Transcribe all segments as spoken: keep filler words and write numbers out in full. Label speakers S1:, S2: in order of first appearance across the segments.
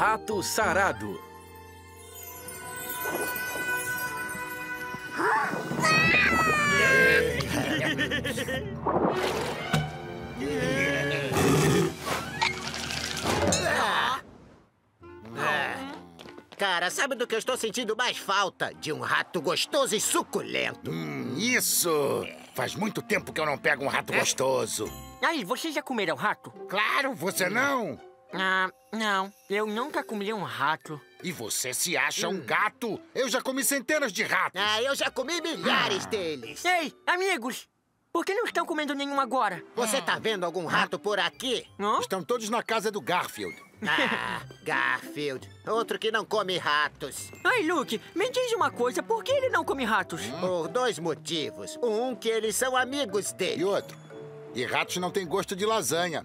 S1: Rato Sarado.
S2: Cara, sabe do que eu estou sentindo mais falta? De um rato gostoso e suculento.
S3: Hum, isso! Faz muito tempo que eu não pego um rato gostoso.
S4: Aí, vocês já comeram rato?
S3: Claro, você não!
S4: Ah, não. Eu nunca comi um rato.
S3: E você se acha um gato? Eu já comi centenas de ratos.
S2: Ah, eu já comi milhares deles.
S4: Ei, amigos! Por que não estão comendo nenhum agora?
S2: Você tá vendo algum rato por aqui?
S4: Hã?
S3: Estão todos na casa do Garfield.
S2: Ah, Garfield. Outro que não come ratos.
S4: Ai, Luke, me diz uma coisa. Por que ele não come ratos?
S2: Por dois motivos. Um, que eles são amigos
S3: E
S2: dele.
S3: outro. E ratos não têm gosto de lasanha.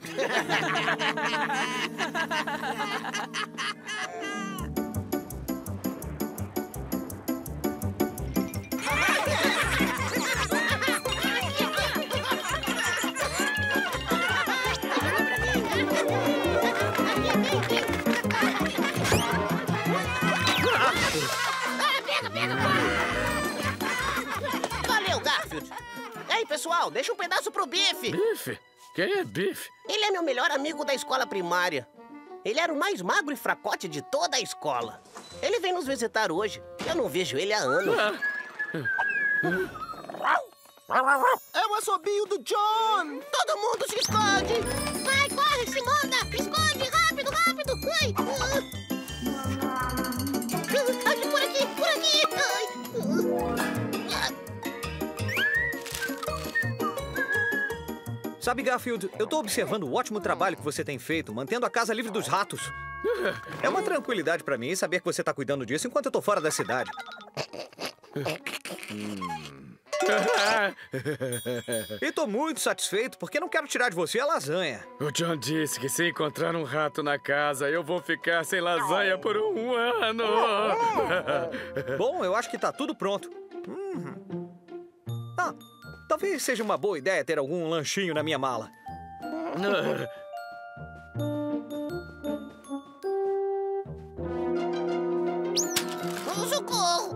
S2: Valeu, Garfield. Ei, pessoal, deixa um pedaço pro Bife.
S1: Bife? Quem é Bife?
S2: Ele é meu melhor amigo da escola primária. Ele era o mais magro e fracote de toda a escola. Ele vem nos visitar hoje. Eu não vejo ele há anos. É o assobio do John! Todo mundo se esconde!
S5: Vai, corre, se manda! Esconde, rápido, rápido! Ai! Ai, por aqui, por aqui! Ai.
S6: Sabe, Garfield, eu tô observando o ótimo trabalho que você tem feito, mantendo a casa livre dos ratos. É uma tranquilidade pra mim saber que você tá cuidando disso enquanto eu tô fora da cidade. Hum. E tô muito satisfeito porque não quero tirar de você a lasanha.
S1: O John disse que se encontrar um rato na casa, eu vou ficar sem lasanha por um ano.
S6: Bom, eu acho que tá tudo pronto. Hum. Ah, talvez seja uma boa ideia ter algum lanchinho na minha mala.
S5: Socorro!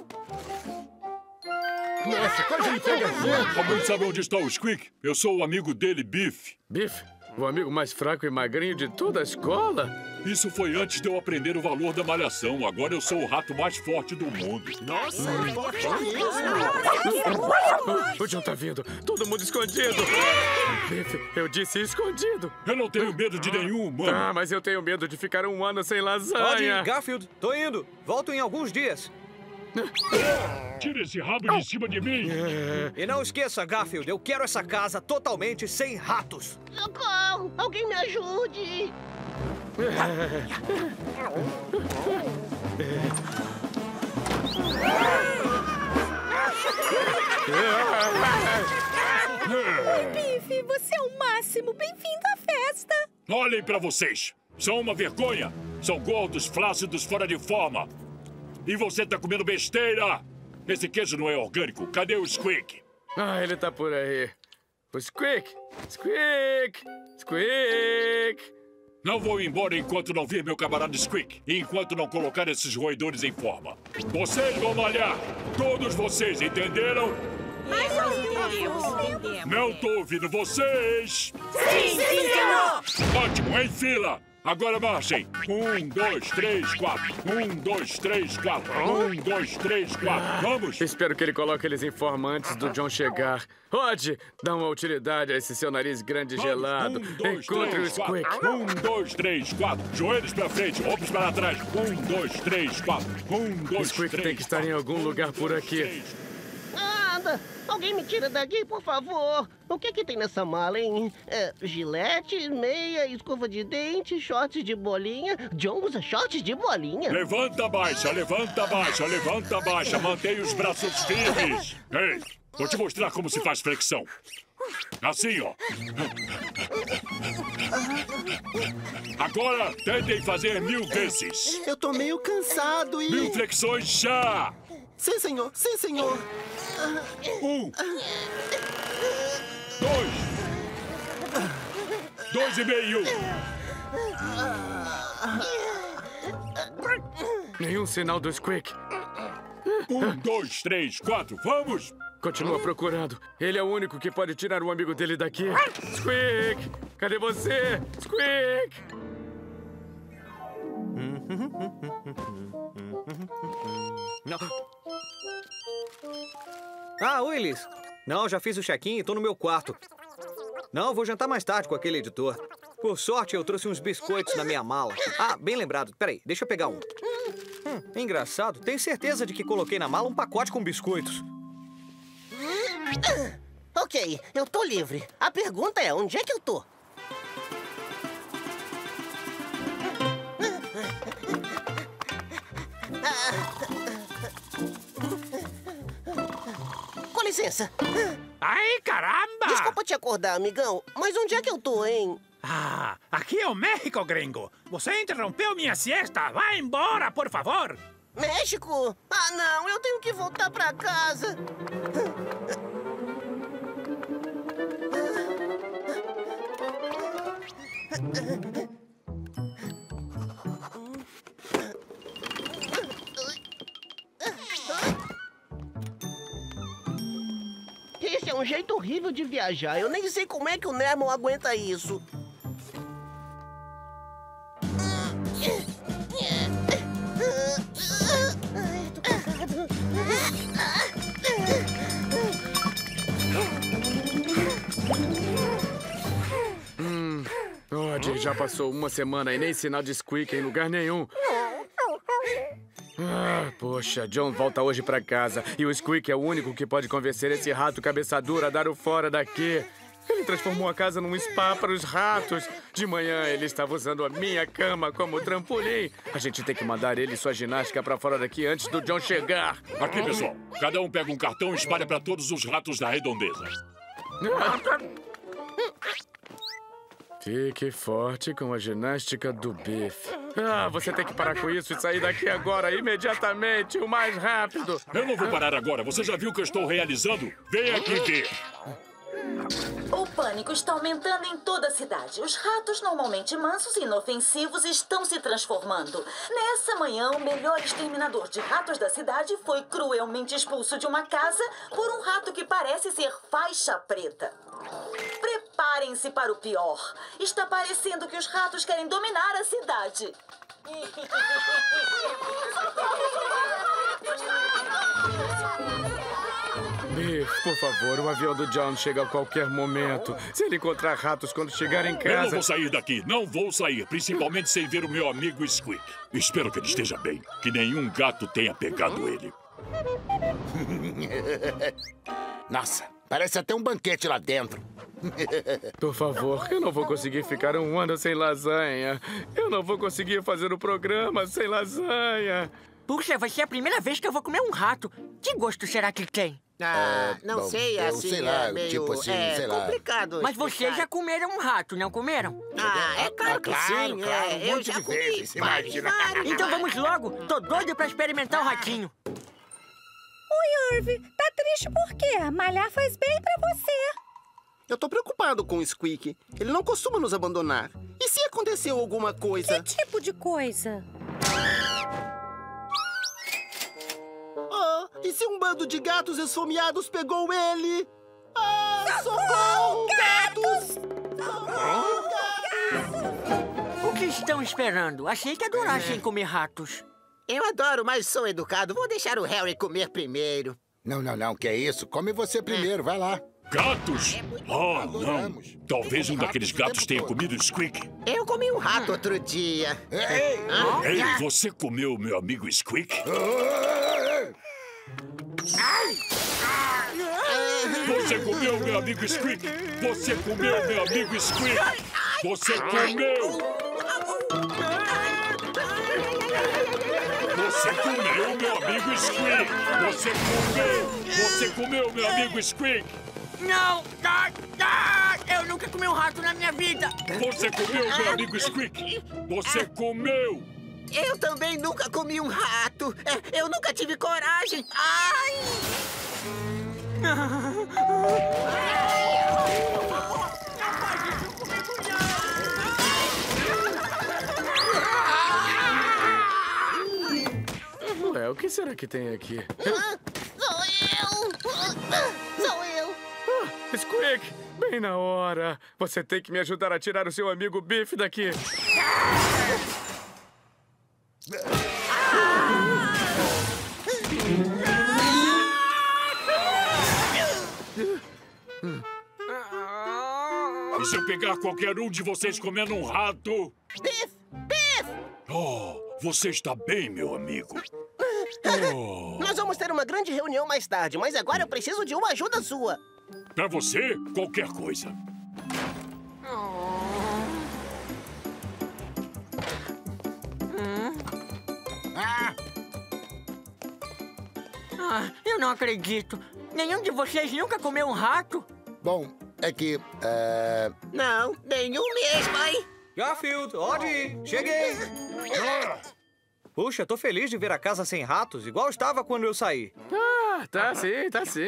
S7: Nossa, quase me pega fogo. Alguém sabe onde está o Squeak? Eu sou o amigo dele, Biff.
S1: Bife? O amigo mais fraco e magrinho de toda a escola?
S7: Isso foi antes de eu aprender o valor da malhação. Agora eu sou o rato mais forte do mundo.
S2: Nossa,
S1: O John tá vindo. Todo mundo escondido. Bife, eu disse escondido.
S7: Eu não tenho medo de nenhum humano.
S1: Ah, mas eu tenho medo de ficar um ano sem
S6: Pode
S1: lasanha.
S6: ir, Garfield. Tô indo. Volto em alguns dias.
S7: Tira esse rabo de cima de mim.
S6: E não esqueça, Garfield, eu quero essa casa totalmente sem ratos.
S5: Socorro! Alguém me ajude!
S8: Bife, você é o máximo. Bem-vindo à festa.
S7: Olhem pra vocês. São uma vergonha. São gordos, flácidos, fora de forma. E você tá comendo besteira. Esse queijo não é orgânico. Cadê o Squeak?
S1: Ah, ele tá por aí. O Squeak! Squeak! Squeak!
S7: Não vou embora enquanto não vir meu camarada Squeak. E enquanto não colocar esses roedores em forma. Vocês vão malhar. Todos vocês, entenderam?
S8: Mas entendemos.
S7: Não tô ouvindo vocês.
S8: Sim, sim, senhor.
S7: Ótimo, em fila. Agora marchem. Um, dois, três, quatro. Um, dois, três, quatro. Um, dois, três, quatro. Vamos.
S1: Espero que ele coloque eles em forma antes do John chegar. Rod, dá uma utilidade a esse seu nariz grande e gelado.
S7: Um, dois,
S1: Encontre
S7: três,
S1: o Squeak.
S7: quatro. Um, dois, três, quatro. Joelhos pra frente, ombros para trás. Um, dois, três, quatro. Um,
S1: O
S7: dois,
S1: Squeak
S7: três,
S1: tem que estar em algum lugar por aqui.
S2: Nada! Alguém me tira daqui, por favor! O que que tem nessa mala, hein? É, gilete, meia, escova de dente, shorts de bolinha. John usa shorts de bolinha?
S7: Levanta, baixa, levanta, baixa, levanta, baixa. Mantenha os braços firmes. Ei, vou te mostrar como se faz flexão. Assim, ó. Agora, tentem fazer mil vezes.
S2: Eu tô meio cansado e...
S7: Mil flexões já!
S2: Sim, senhor! Sim, senhor!
S7: Um. Dois. Dois e meio.
S1: Nenhum sinal do Squeak.
S7: Um, dois, três, quatro, vamos!
S1: Continua procurando. Ele é o único que pode tirar o amigo dele daqui. Squeak! Cadê você? Squeak!
S6: Ah, Willis. Não, já fiz o check-in e tô no meu quarto. Não, vou jantar mais tarde com aquele editor. Por sorte, eu trouxe uns biscoitos na minha mala. Ah, bem lembrado. Peraí, deixa eu pegar um. Hum, engraçado. Tenho certeza de que coloquei na mala um pacote com biscoitos.
S2: Ok, eu tô livre. A pergunta é, onde é que eu tô? Com licença.
S9: Ai, caramba!
S2: Desculpa te acordar, amigão, mas onde é que eu tô, hein?
S9: Ah, aqui é o México, gringo. Você interrompeu minha siesta. Vá embora, por favor.
S2: México? Ah, não, eu tenho que voltar pra casa. Esse é um jeito horrível de viajar. Eu nem sei como é que o Nermal aguenta isso. Ai, tô cansado.
S1: Hum, Odd, já passou uma semana e nem sinal de Squeak em lugar nenhum. Ah, poxa, John volta hoje pra casa e o Squeak é o único que pode convencer esse rato cabeça dura a dar o fora daqui. Ele transformou a casa num spa para os ratos. De manhã ele estava usando a minha cama como trampolim. A gente tem que mandar ele e sua ginástica pra fora daqui antes do John chegar.
S7: Aqui, pessoal. Cada um pega um cartão e espalha pra todos os ratos da redondeza.
S1: Fique forte com a ginástica do Biff. Ah, você tem que parar com isso e sair daqui agora, imediatamente, o mais rápido.
S7: Eu não vou parar agora. Você já viu o que eu estou realizando? Vem aqui ver.
S10: O pânico está aumentando em toda a cidade. Os ratos, normalmente mansos e inofensivos, estão se transformando. Nessa manhã, o melhor exterminador de ratos da cidade foi cruelmente expulso de uma casa por um rato que parece ser faixa preta. Preparem-se para o pior. Está parecendo que os ratos querem dominar a cidade.
S1: Biff, por favor, o avião do John chega a qualquer momento. Se ele encontrar ratos quando chegar em casa...
S7: Eu não vou sair daqui, não vou sair. Principalmente sem ver o meu amigo Squeak. Espero que ele esteja bem, que nenhum gato tenha pegado ele.
S3: Nossa, parece até um banquete lá dentro.
S1: Por favor, eu não vou conseguir ficar um ano sem lasanha. Eu não vou conseguir fazer o programa sem lasanha.
S4: Puxa, vai ser a primeira vez que eu vou comer um rato. Que gosto será que tem?
S2: Ah, não
S3: bom,
S2: sei,
S3: eu
S2: assim,
S3: sei lá,
S2: é meio...
S3: tipo assim,
S2: é
S3: sei lá.
S2: complicado
S4: Mas
S2: explicar.
S4: vocês já comeram um rato, não comeram?
S2: Ah, é claro que
S3: claro,
S2: sim,
S3: claro,
S2: é,
S3: um
S2: eu
S3: monte
S2: já
S3: de
S2: comi
S3: vezes,
S2: vários,
S3: imagina.
S2: vários,
S4: Então
S2: vários.
S4: vamos logo. Tô doido pra experimentar o ratinho.
S8: Oi, Irv. Tá triste por quê? Malhar faz bem pra você.
S11: Eu tô preocupado com o Squeak. Ele não costuma nos abandonar. E se aconteceu alguma coisa?
S8: Que tipo de coisa?
S11: Oh, e se um bando de gatos esfomeados pegou ele? Ah, socorro, gatos! Socorro, gatos!
S4: O que estão esperando? Achei que adorassem comer ratos.
S2: Eu adoro, mas sou educado. Vou deixar o Harry comer primeiro.
S3: Não, não, não, que é isso? Come você primeiro, vai lá.
S7: Gatos? Ah, não. Talvez um daqueles gatos tenha comido o Squeak.
S2: Eu comi um rato outro dia.
S3: Ei!
S7: Ei, você comeu o meu amigo Squeak? Você comeu meu amigo Squeak! Você comeu meu amigo Squeak! Você comeu! Você comeu meu amigo Squeak! Você comeu! Você comeu meu amigo Squeak!
S4: Não! Ah, ah, eu nunca comi um rato na minha vida!
S7: Você comeu meu amigo Squeak! Você comeu!
S2: Eu também nunca comi um rato. É, eu nunca tive coragem. Ai!
S1: Ué, o que será que tem aqui?
S2: Ah, sou eu! Ah, sou eu!
S1: Ah, Squeak, bem na hora. Você tem que me ajudar a tirar o seu amigo Biff daqui.
S7: E se eu pegar qualquer um de vocês comendo um rato?
S2: Biff! Biff!
S7: Oh, você está bem, meu amigo. Oh.
S2: Nós vamos ter uma grande reunião mais tarde, mas agora eu preciso de uma ajuda sua.
S7: Pra você, qualquer coisa.
S4: Ah. Ah, eu não acredito. Nenhum de vocês nunca comeu um rato?
S3: Bom, é que... É...
S2: Não, nenhum mesmo, hein?
S6: Garfield, Oddie, cheguei! Puxa, tô feliz de ver a casa sem ratos, igual estava quando eu saí.
S1: Ah, tá sim, tá sim.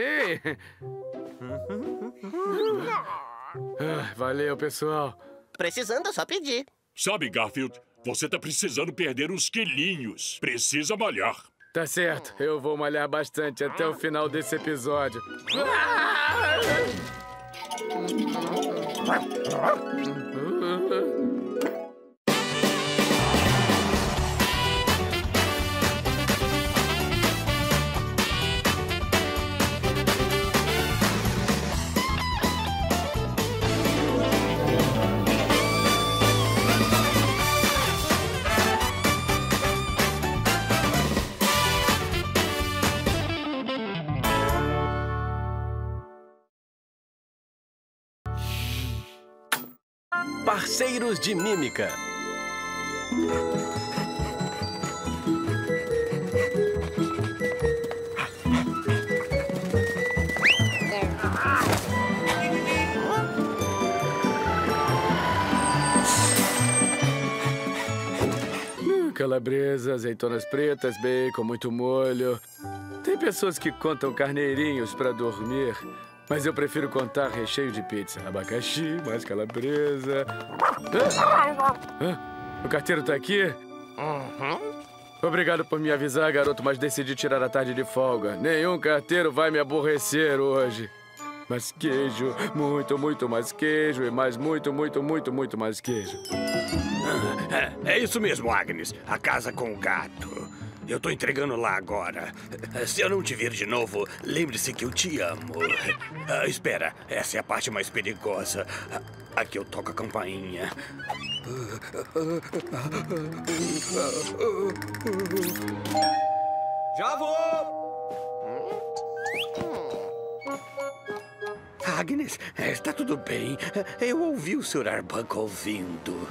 S1: Ah, valeu, pessoal.
S2: Precisando, é só pedir.
S7: Sabe, Garfield, você tá precisando perder uns quilinhos. Precisa malhar.
S1: Tá certo, eu vou malhar bastante até o final desse episódio.
S12: Parceiros de Mímica.
S1: Calabresa, azeitonas pretas, bacon, muito molho. Tem pessoas que contam carneirinhos pra dormir, mas eu prefiro contar recheio de pizza. Abacaxi, mais calabresa. Ah! Ah, o carteiro tá aqui?
S2: Uhum.
S1: Obrigado por me avisar, garoto, mas decidi tirar a tarde de folga. Nenhum carteiro vai me aborrecer hoje. Mais queijo, muito, muito mais queijo e mais muito, muito, muito, muito mais queijo.
S12: É, é isso mesmo, Agnes. A casa com o gato. Eu tô entregando lá agora. Se eu não te vir de novo, lembre-se que eu te amo. Ah, espera, essa é a parte mais perigosa. Aqui eu toco a campainha.
S6: Já vou!
S12: Agnes, está tudo bem. Eu ouvi o senhor Arbuckle vindo.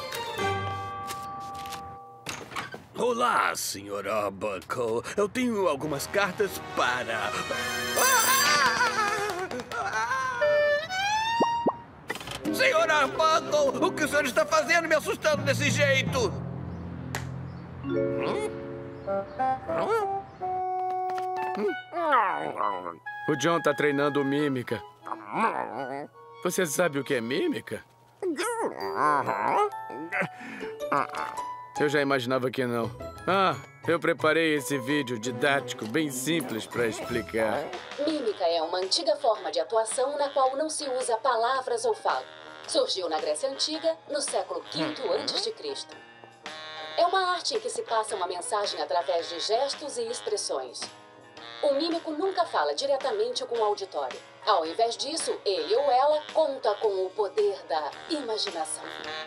S12: Olá, senhor Arbuckle. Eu tenho algumas cartas para... Senhor Arbuckle, o que o senhor está fazendo me assustando desse jeito?
S1: O John tá treinando mímica. Você sabe o que é mímica? Eu já imaginava que não. Ah, eu preparei esse vídeo didático, bem simples para explicar.
S13: Mímica é uma antiga forma de atuação na qual não se usa palavras ou fala. Surgiu na Grécia Antiga, no século quinto antes de Cristo. É uma arte em que se passa uma mensagem através de gestos e expressões. O mímico nunca fala diretamente com o auditório. Ao invés disso, ele ou ela conta com o poder da imaginação.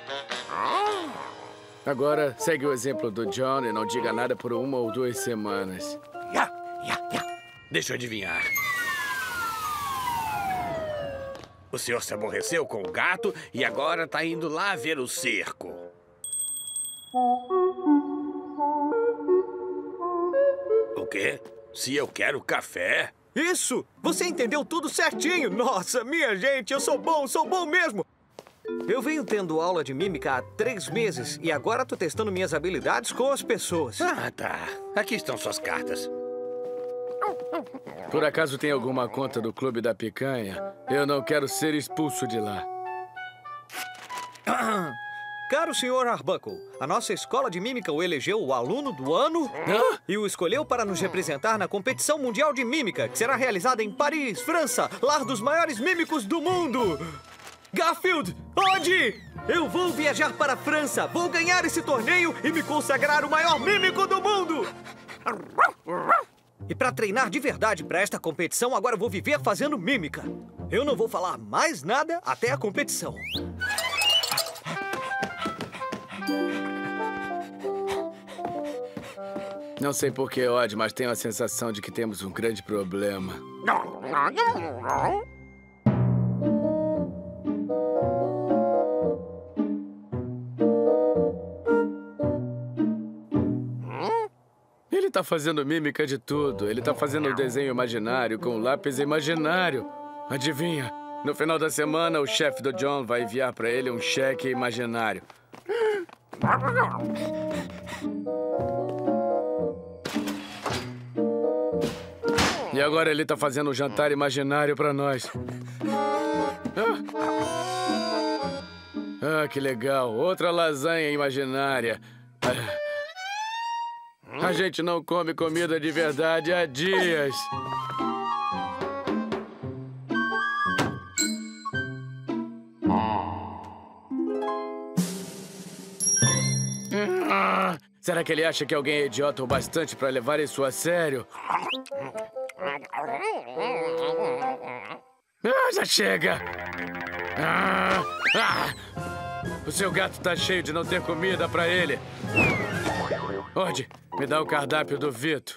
S1: Agora, segue o exemplo do John e não diga nada por uma ou duas semanas.
S12: Ya, ya, ya. Deixa eu adivinhar. O senhor se aborreceu com o gato e agora tá indo lá ver o circo. O quê? Se eu quero café?
S6: Isso! Você entendeu tudo certinho! Nossa, minha gente, eu sou bom, sou bom mesmo! Eu venho tendo aula de mímica há três meses e agora tô testando minhas habilidades com as pessoas.
S12: Ah, tá. Aqui estão suas cartas.
S1: Por acaso tem alguma conta do Clube da Picanha? Eu não quero ser expulso de lá.
S6: Caro senhor Arbuckle, a nossa escola de mímica o elegeu o aluno do ano Hã? e o escolheu para nos representar na competição mundial de mímica, que será realizada em Paris, França, lar dos maiores mímicos do mundo. Garfield, onde? Eu vou viajar para a França, vou ganhar esse torneio e me consagrar o maior mímico do mundo. E para treinar de verdade para esta competição, agora eu vou viver fazendo mímica. Eu não vou falar mais nada até a competição.
S1: Não sei por que, Odd, mas tenho a sensação de que temos um grande problema. Ele tá fazendo mímica de tudo. Ele tá fazendo o desenho imaginário com o lápis imaginário. Adivinha? No final da semana, o chefe do John vai enviar pra ele um cheque imaginário. E agora ele tá fazendo um jantar imaginário pra nós. Ah, ah que legal. Outra lasanha imaginária. A gente não come comida de verdade há dias. Ah, será que ele acha que alguém é idiota o bastante pra levar isso a sério? Ah, já chega! Ah, ah, o seu gato tá cheio de não ter comida pra ele. Odd, me dá o cardápio do Vito.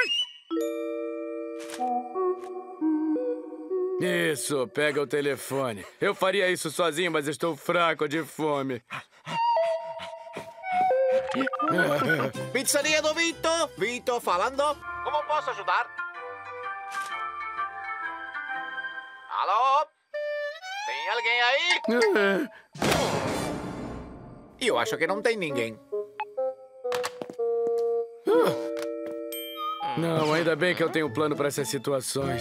S1: Isso, pega o telefone. Eu faria isso sozinho, mas estou fraco de fome.
S14: Pizzaria do Vito. Vito falando. Como posso ajudar? Alô? Tem alguém aí? Eu acho que não tem ninguém.
S1: Não, ainda bem que eu tenho um plano para essas situações.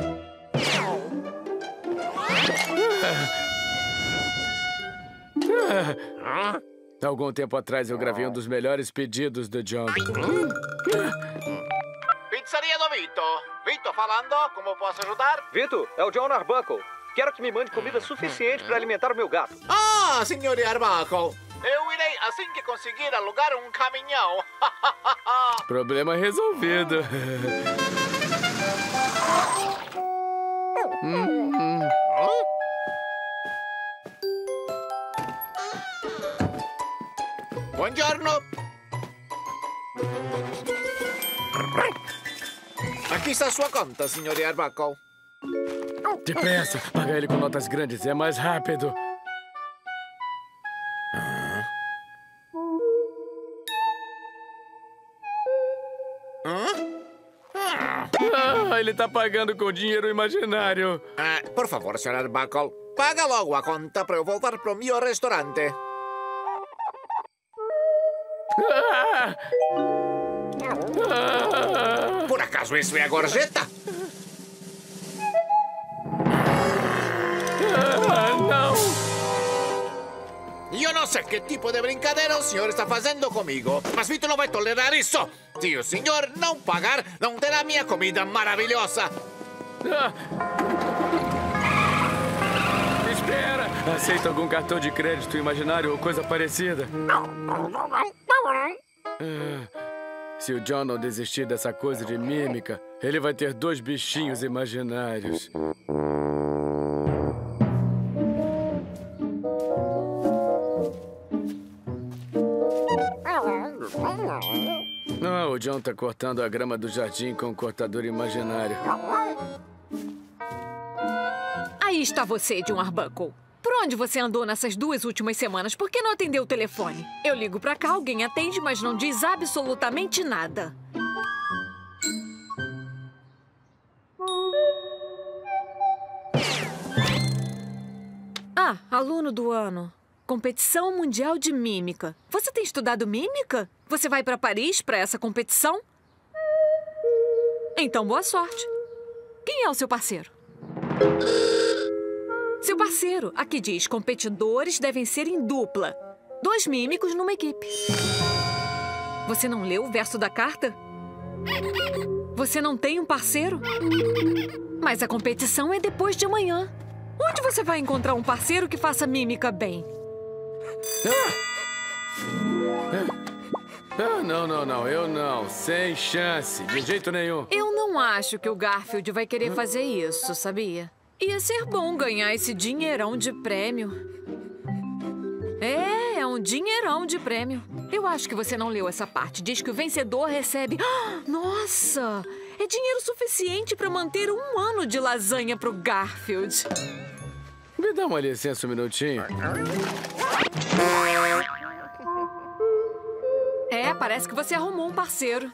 S1: Algum tempo atrás eu gravei um dos melhores pedidos do John.
S14: Pizzaria do Vito. Vito falando, como posso ajudar?
S6: Vito, é o John Arbuckle. Quero que me mande comida suficiente para alimentar o meu gato.
S14: Ah, senhor Arbuckle. Eu irei assim que conseguir alugar um caminhão.
S1: Problema resolvido. hum, hum.
S14: Buongiorno. Aqui está a sua conta, senhor Arbuckle.
S1: Depressa, paga ele com notas grandes, é mais rápido. Ah, ele tá pagando com dinheiro imaginário.
S14: Ah, por favor, senhor Arbuckle, paga logo a conta para eu voltar pro meu restaurante.
S1: Ah! Ah!
S14: Por acaso isso é a gorjeta?
S1: Ah, não!
S14: Eu não sei que tipo de brincadeira o senhor está fazendo comigo, mas Vito não vai tolerar isso. Se o senhor não pagar, não terá minha comida maravilhosa.
S1: Ah! Espera! Aceita algum cartão de crédito imaginário ou coisa parecida? Ah, se o John não desistir dessa coisa de mímica, ele vai ter dois bichinhos imaginários. Ah, o John tá cortando a grama do jardim com um cortador imaginário.
S8: Aí está você, John Arbuckle. Por onde você andou nessas duas últimas semanas? Por que não atendeu o telefone? Eu ligo pra cá, alguém atende, mas não diz absolutamente nada. Ah, aluno do ano. Competição Mundial de Mímica. Você tem estudado mímica? Você vai para Paris para essa competição? Então, boa sorte. Quem é o seu parceiro? Seu parceiro. Aqui diz, competidores devem ser em dupla. Dois mímicos numa equipe. Você não leu o verso da carta? Você não tem um parceiro? Mas a competição é depois de amanhã. Onde você vai encontrar um parceiro que faça mímica bem?
S1: Ah, não, não, não. Eu não. Sem chance. De jeito nenhum.
S8: Eu não acho que o Garfield vai querer fazer isso, sabia? Ia ser bom ganhar esse dinheirão de prêmio. É, é um dinheirão de prêmio. Eu acho que você não leu essa parte. Diz que o vencedor recebe... Ah, nossa! É dinheiro suficiente para manter um ano de lasanha pro Garfield.
S1: Me dá uma licença um minutinho.
S8: É, parece que você arrumou um parceiro.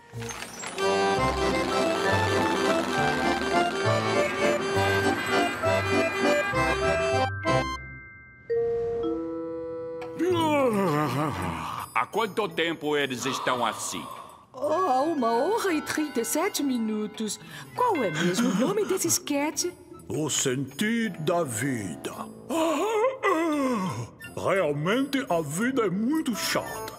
S7: Há quanto tempo eles estão assim?
S15: Oh, uma hora e trinta e sete minutos. Qual é mesmo o nome desse esquete?
S9: O sentido da vida. Realmente a vida é muito chata.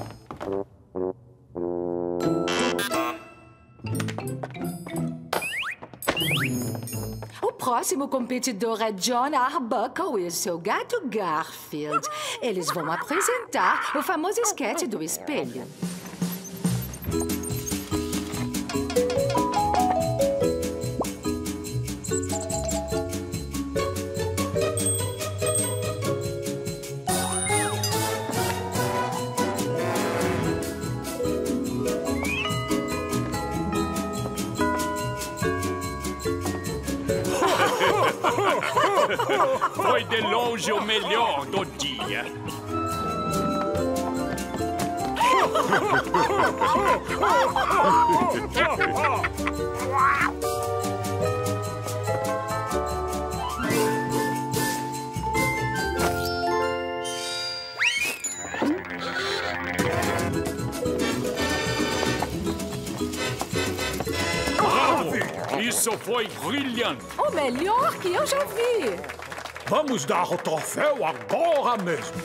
S15: O próximo competidor é John Arbuckle e seu gato Garfield. Eles vão apresentar o famoso esquete do espelho.
S7: Foi de longe o melhor do dia. Bravo! Isso foi brilhante!
S15: O melhor que eu já vi!
S9: Vamos dar o troféu agora mesmo.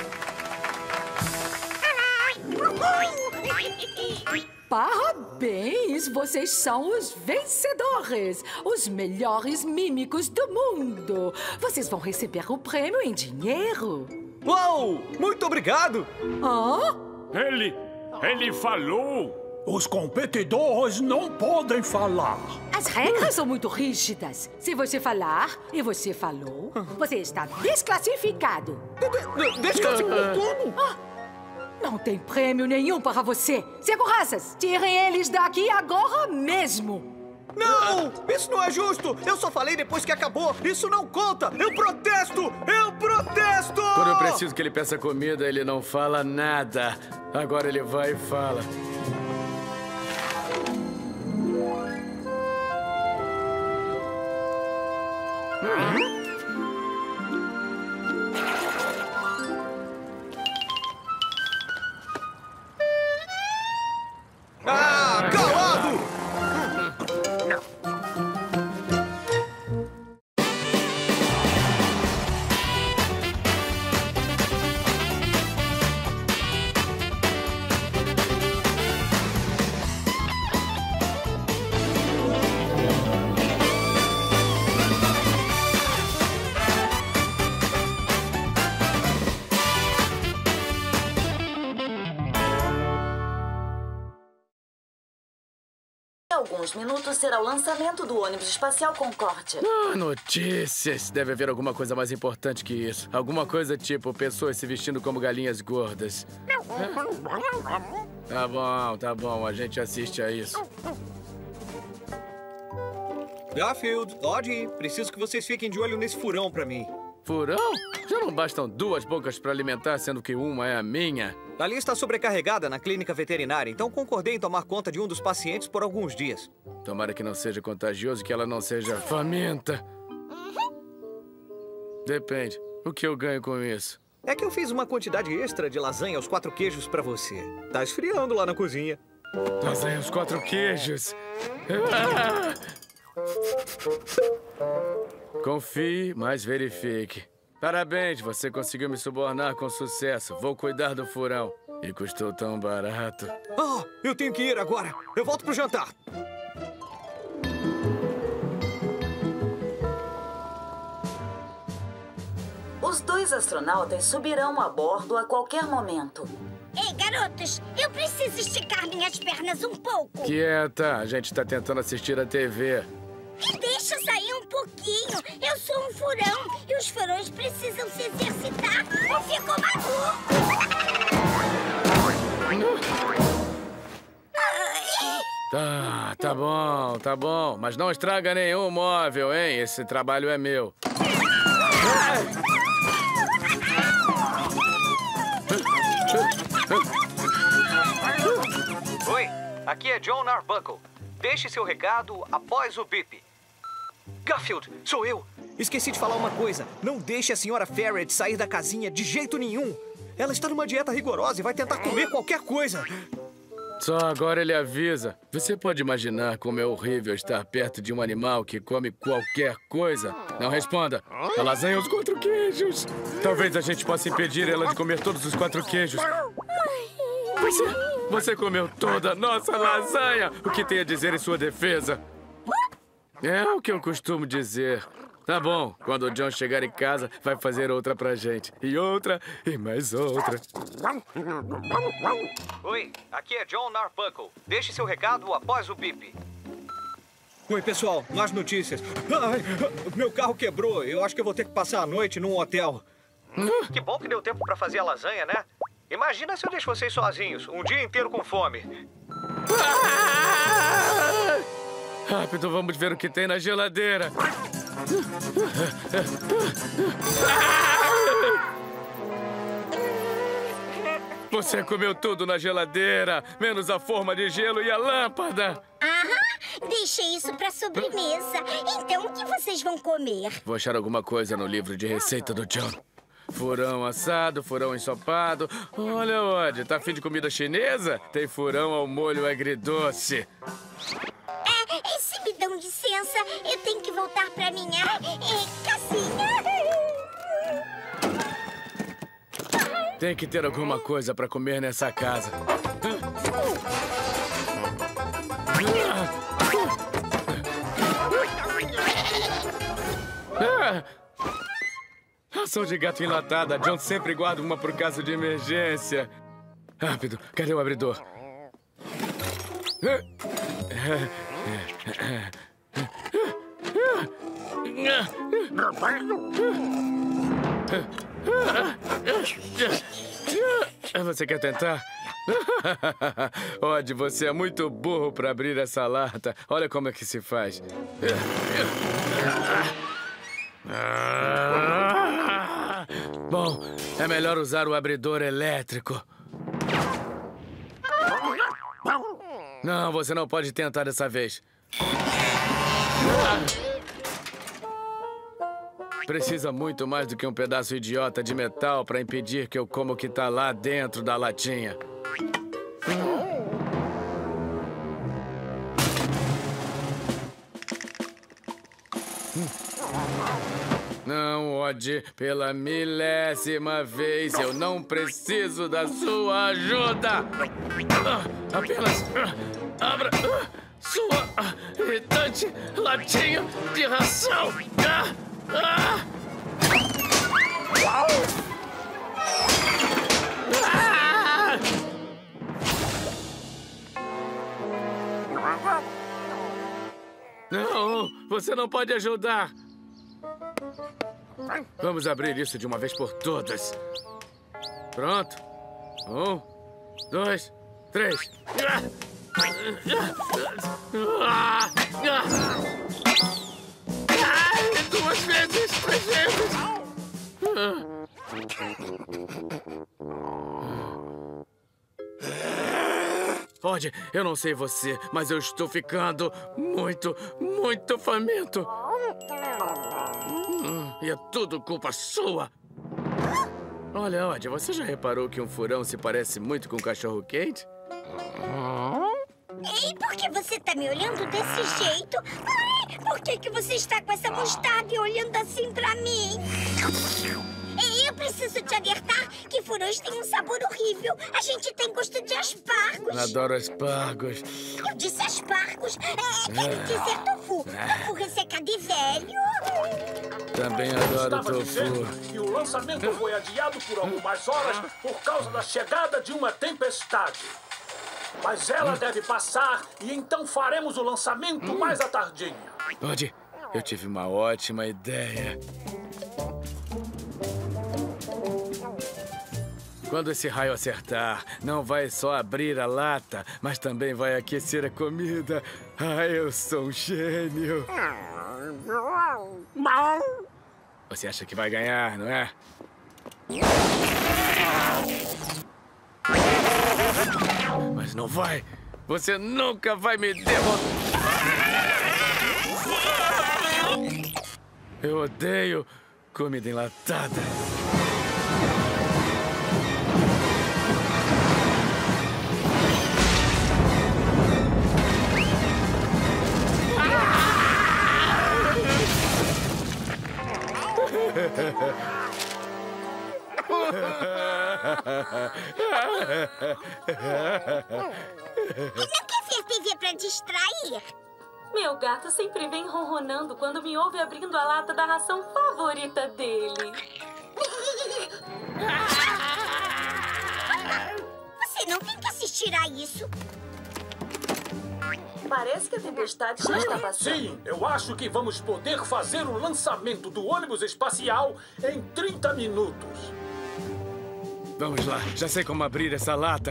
S15: Parabéns! Vocês são os vencedores! Os melhores mímicos do mundo! Vocês vão receber o prêmio em dinheiro!
S6: Uau! Muito obrigado!
S15: Hã?
S7: Ele... ele falou!
S9: Os competidores não podem falar.
S15: As regras são muito rígidas. Se você falar e você falou, você está desclassificado.
S6: Desclassificado?
S15: Ah, não tem prêmio nenhum para você. Seguranças, tirem eles daqui agora mesmo.
S6: Não! Isso não é justo! Eu só falei depois que acabou! Isso não conta! Eu protesto! Eu protesto!
S1: Quando eu preciso que ele peça comida, ele não fala nada. Agora ele vai e fala.
S6: Ah, calado!
S10: Alguns minutos será o lançamento do ônibus espacial Concorde.
S1: Ah, notícias. Deve haver alguma coisa mais importante que isso. Alguma coisa tipo pessoas se vestindo como galinhas gordas. Tá bom, tá bom. A gente assiste a isso.
S6: Garfield, Dodge, preciso que vocês fiquem de olho nesse furão pra mim.
S1: Furão? Já não bastam duas bocas pra alimentar, sendo que uma é a minha.
S6: A linha está sobrecarregada na clínica veterinária, então concordei em tomar conta de um dos pacientes por alguns dias.
S1: Tomara que não seja contagioso e que ela não seja faminta. Depende. O que eu ganho com isso?
S6: É que eu fiz uma quantidade extra de lasanha aos quatro queijos pra você. Tá esfriando lá na cozinha.
S1: Lasanha aos quatro queijos. Confie, mas verifique. Parabéns, você conseguiu me subornar com sucesso. Vou cuidar do furão. E custou tão barato.
S6: Ah, eu tenho que ir agora. Eu volto pro jantar.
S10: Os dois astronautas subirão a bordo a qualquer momento.
S5: Ei, garotos, eu preciso esticar minhas pernas um pouco.
S1: Quieta, a gente tá tentando assistir a T V.
S5: Me deixa sair um pouquinho. Eu sou um furão e os furões precisam se exercitar ou ficam malucos.
S1: Tá, tá bom, tá bom. Mas não estraga nenhum móvel, hein? Esse trabalho é meu.
S6: Oi, aqui é John Arbuckle. Deixe seu recado após o bip. Garfield, sou eu. Esqueci de falar uma coisa. Não deixe a senhora Ferret sair da casinha de jeito nenhum. Ela está numa dieta rigorosa e vai tentar comer qualquer coisa.
S1: Só agora ele avisa. Você pode imaginar como é horrível estar perto de um animal que come qualquer coisa? Não responda. A lasanha é os quatro queijos. Talvez a gente possa impedir ela de comer todos os quatro queijos. Você, você comeu toda a nossa lasanha. O que tem a dizer em sua defesa? É o que eu costumo dizer. Tá bom, quando o John chegar em casa, vai fazer outra pra gente. E outra, e mais outra.
S6: Oi, aqui é John Arbuckle. Deixe seu recado após o bip. Oi, pessoal, mais notícias. Ai, meu carro quebrou. Eu acho que eu vou ter que passar a noite num hotel. Que bom que deu tempo pra fazer a lasanha, né? Imagina se eu deixo vocês sozinhos, um dia inteiro com fome.
S1: Rápido, vamos ver o que tem na geladeira. Você comeu tudo na geladeira, menos a forma de gelo e a lâmpada.
S5: Aham, deixei isso pra sobremesa. Então, o que vocês vão comer?
S1: Vou achar alguma coisa no livro de receita do John. Furão assado, furão ensopado. Olha, Odd, tá afim de comida chinesa? Tem furão ao molho agridoce.
S5: É, se me dão licença, eu tenho que voltar pra minha é, casinha.
S1: Tem que ter alguma coisa pra comer nessa casa. Ah! Ração de gato enlatada. John sempre guarda uma por caso de emergência. Rápido, cadê o abridor? Você quer tentar? Odd, você é muito burro para abrir essa lata. Olha como é que se faz. Bom, é melhor usar o abridor elétrico. Não, você não pode tentar dessa vez. Precisa muito mais do que um pedaço idiota de metal para impedir que eu coma o que tá lá dentro da latinha. Não, Odd, pela milésima vez, eu não preciso da sua ajuda. Apenas abra sua irritante latinha de ração. Ah! Ah! Não, você não pode ajudar. Vamos abrir isso de uma vez por todas. Pronto. Um, dois, três. Duas vezes, três vezes. Pode, eu não sei você, mas eu estou ficando muito, muito faminto. Hum, e é tudo culpa sua. Olha, Odd, você já reparou que um furão se parece muito com um cachorro-quente?
S5: Ei, por que você tá me olhando desse jeito? Ai, por que, que você está com essa mostarda e olhando assim pra mim? Ei, eu preciso te alertar que furões têm um sabor horrível. A gente tem gosto de aspargos.
S1: Adoro aspargos.
S5: Eu disse aspargos. É, quero dizer tofu. Tofu ressecado e velho.
S1: Também adoro
S16: Estava
S1: tofu.
S16: dizendo que o lançamento foi adiado por algumas horas por causa da chegada de uma tempestade. Mas ela deve passar e então faremos o lançamento mais à tardinha.
S1: Pode. Eu tive uma ótima ideia. Quando esse raio acertar, não vai só abrir a lata, mas também vai aquecer a comida. Ah, eu sou um gênio. Você acha que vai ganhar, não é? Mas não vai. Você nunca vai me derrotar. Eu odeio comida enlatada.
S5: Não quer ver T V pra distrair?
S10: Meu gato sempre vem ronronando quando me ouve abrindo a lata da ração favorita dele.
S5: Você não tem que assistir a isso.
S10: Parece que a tempestade já está passando.
S16: Sim, eu acho que vamos poder fazer o lançamento do ônibus espacial em trinta minutos.
S1: Vamos lá, já sei como abrir essa lata.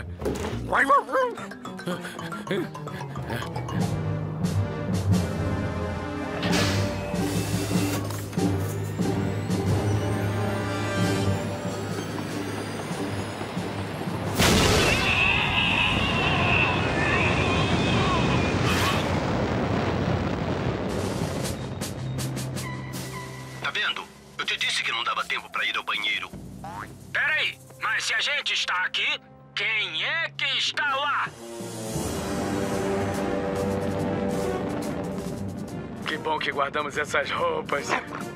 S17: Tá vendo? Eu te disse que não dava tempo pra ir ao banheiro. Peraí, mas se a gente está aqui, quem é que está lá?
S1: Que bom que guardamos essas roupas.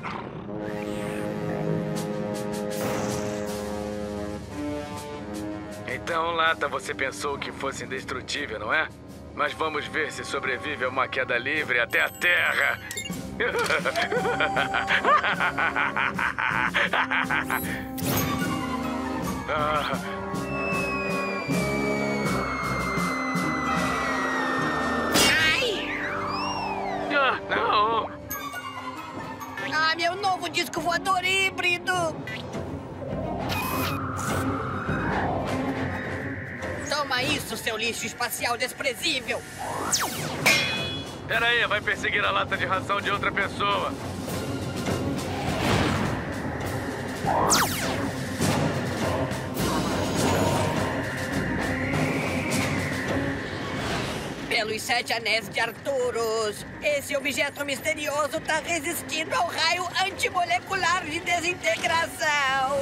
S1: Então, Lata, você pensou que fosse indestrutível, não é? Mas vamos ver se sobrevive a uma queda livre até a Terra. Ah. Ah, não!
S18: Ah, meu novo disco voador híbrido! Toma isso, seu lixo espacial desprezível!
S1: Pera aí, vai perseguir a lata de ração de outra pessoa.
S18: Pelos sete anéis de Arturos, esse objeto misterioso está resistindo ao raio antimolecular de desintegração.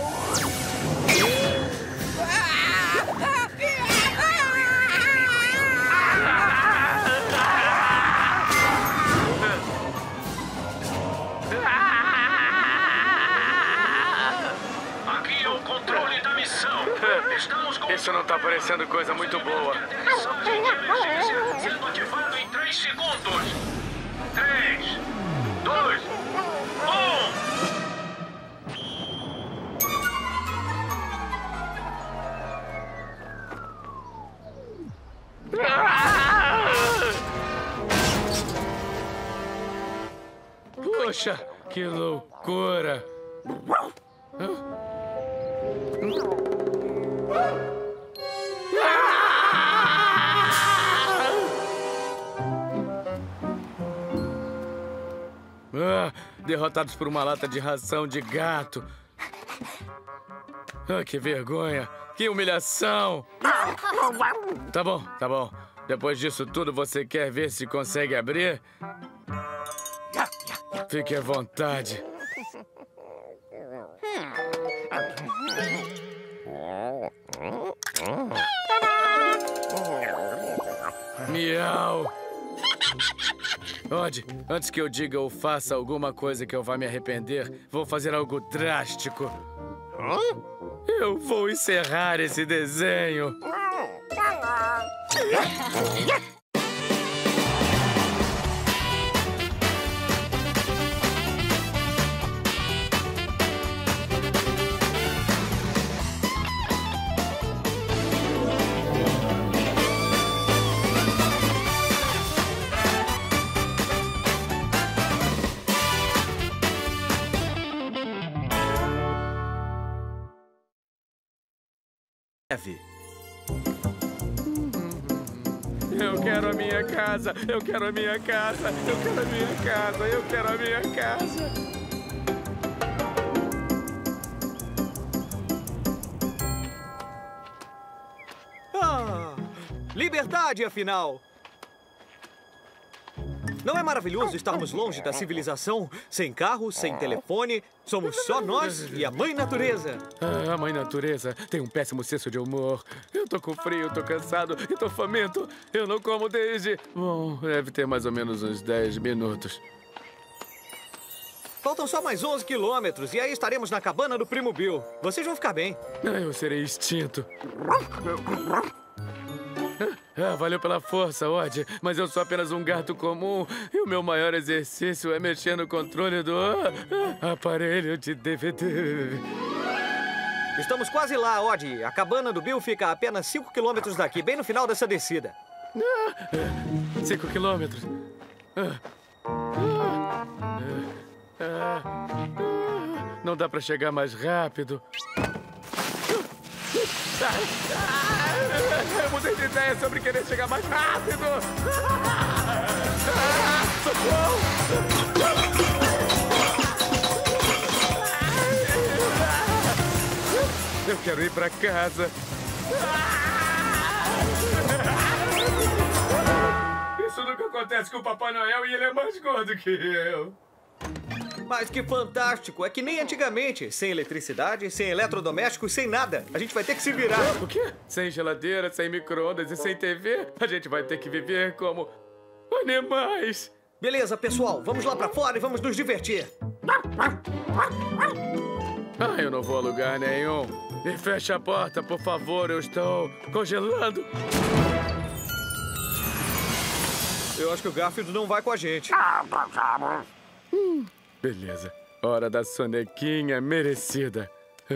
S17: Aqui é o controle da missão. Estamos com...
S1: Isso não tá parecendo coisa muito boa.
S17: de emergência sendo ativado em três segundos. Três, dois, um.
S1: Poxa, que loucura! Ah, derrotados por uma lata de ração de gato. Ah, que vergonha! Que humilhação! Tá bom, tá bom. Depois disso tudo, você quer ver se consegue abrir? Fique à vontade. Miau! Odd, antes que eu diga ou faça alguma coisa que eu vá me arrepender, vou fazer algo drástico. Hã? Eu vou encerrar esse desenho. Eu quero a minha casa, eu quero a minha casa, eu quero a minha casa, eu quero a minha casa.
S6: Ah, liberdade, afinal. Não é maravilhoso estarmos longe da civilização? Sem carro, sem telefone, somos só nós e a Mãe Natureza.
S1: Ah, a Mãe Natureza tem um péssimo senso de humor. Eu tô com frio, tô cansado e tô faminto. Eu não como desde... Bom, deve ter mais ou menos uns dez minutos.
S6: Faltam só mais onze quilômetros e aí estaremos na cabana do Primo Bill. Vocês vão ficar bem.
S1: Ah, eu serei extinto. Ah, valeu pela força, Odd, mas eu sou apenas um gato comum e o meu maior exercício é mexer no controle do ah, aparelho de D V D.
S6: Estamos quase lá, Odd. A cabana do Bill fica a apenas cinco quilômetros daqui, bem no final dessa descida.
S1: Ah, cinco quilômetros? Ah, ah, ah, ah, não dá pra chegar mais rápido. Eu mudei de ideia sobre querer chegar mais rápido! Socorro! Eu quero ir pra casa. Isso nunca acontece com o Papai Noel e ele é mais gordo que eu.
S6: Mas que fantástico! É que nem antigamente. Sem eletricidade, sem eletrodomésticos, sem nada. A gente vai ter que se virar.
S1: O quê? Sem geladeira, sem micro-ondas e sem T V? A gente vai ter que viver como animais.
S6: Beleza, pessoal. Vamos lá pra fora e vamos nos divertir.
S1: Ah, eu não vou a lugar nenhum. E fecha a porta, por favor. Eu estou congelando.
S6: Eu acho que o Garfield não vai com a gente.
S1: Hum. Beleza. Hora da sonequinha merecida.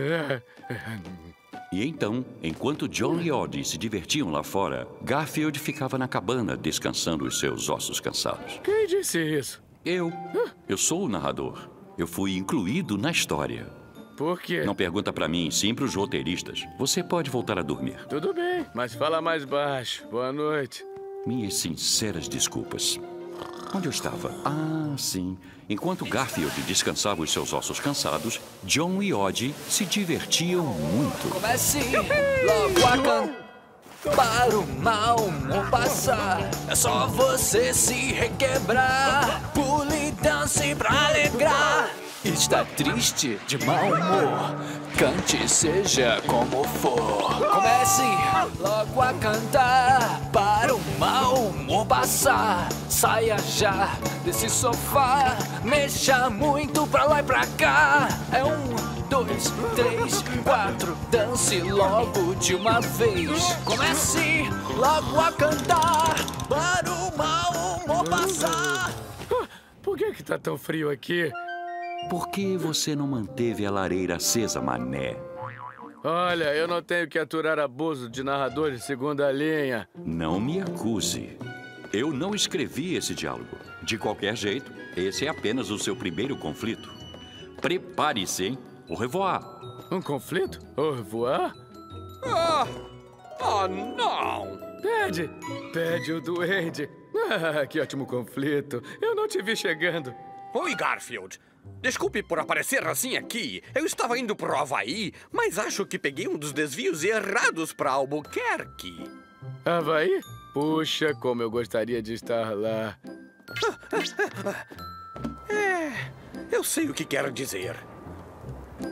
S19: E então, enquanto John e Odd se divertiam lá fora, Garfield ficava na cabana descansando os seus ossos cansados.
S1: Quem disse isso?
S19: Eu. Eu sou o narrador. Eu fui incluído na história.
S1: Por quê?
S19: Não pergunta pra mim, sim pros roteiristas. Você pode voltar a dormir.
S1: Tudo bem, mas fala mais baixo. Boa noite.
S19: Minhas sinceras desculpas. Onde eu estava? Ah, sim. Enquanto Garfield descansava os seus ossos cansados, John e Odd se divertiam muito.
S20: Comece logo a cantar para o mau humor passar. É só você se requebrar, pule e dance pra alegrar. Está triste, de mau humor, cante seja como for. Comece logo a cantar para o mau humor passar. Saia já desse sofá, mexa muito pra lá e pra cá. É um, dois, três, quatro, dance logo de uma vez. Comece logo a cantar para o mau humor passar.
S1: Por que que tá tão frio aqui?
S19: Por que você não manteve a lareira acesa, mané?
S1: Olha, eu não tenho que aturar abuso de narrador de segunda linha.
S19: Não me acuse. Eu não escrevi esse diálogo. De qualquer jeito, esse é apenas o seu primeiro conflito. Prepare-se, hein? Au revoir.
S1: Um conflito? Au revoir?
S4: Ah! Oh, não!
S1: Pede! Pede o duende. Ah, que ótimo conflito. Eu não te vi chegando.
S4: Oi, Garfield. Desculpe por aparecer assim aqui. Eu estava indo pro Havaí, mas acho que peguei um dos desvios errados para Albuquerque.
S1: Havaí? Puxa, como eu gostaria de estar lá.
S4: É, eu sei o que quero dizer.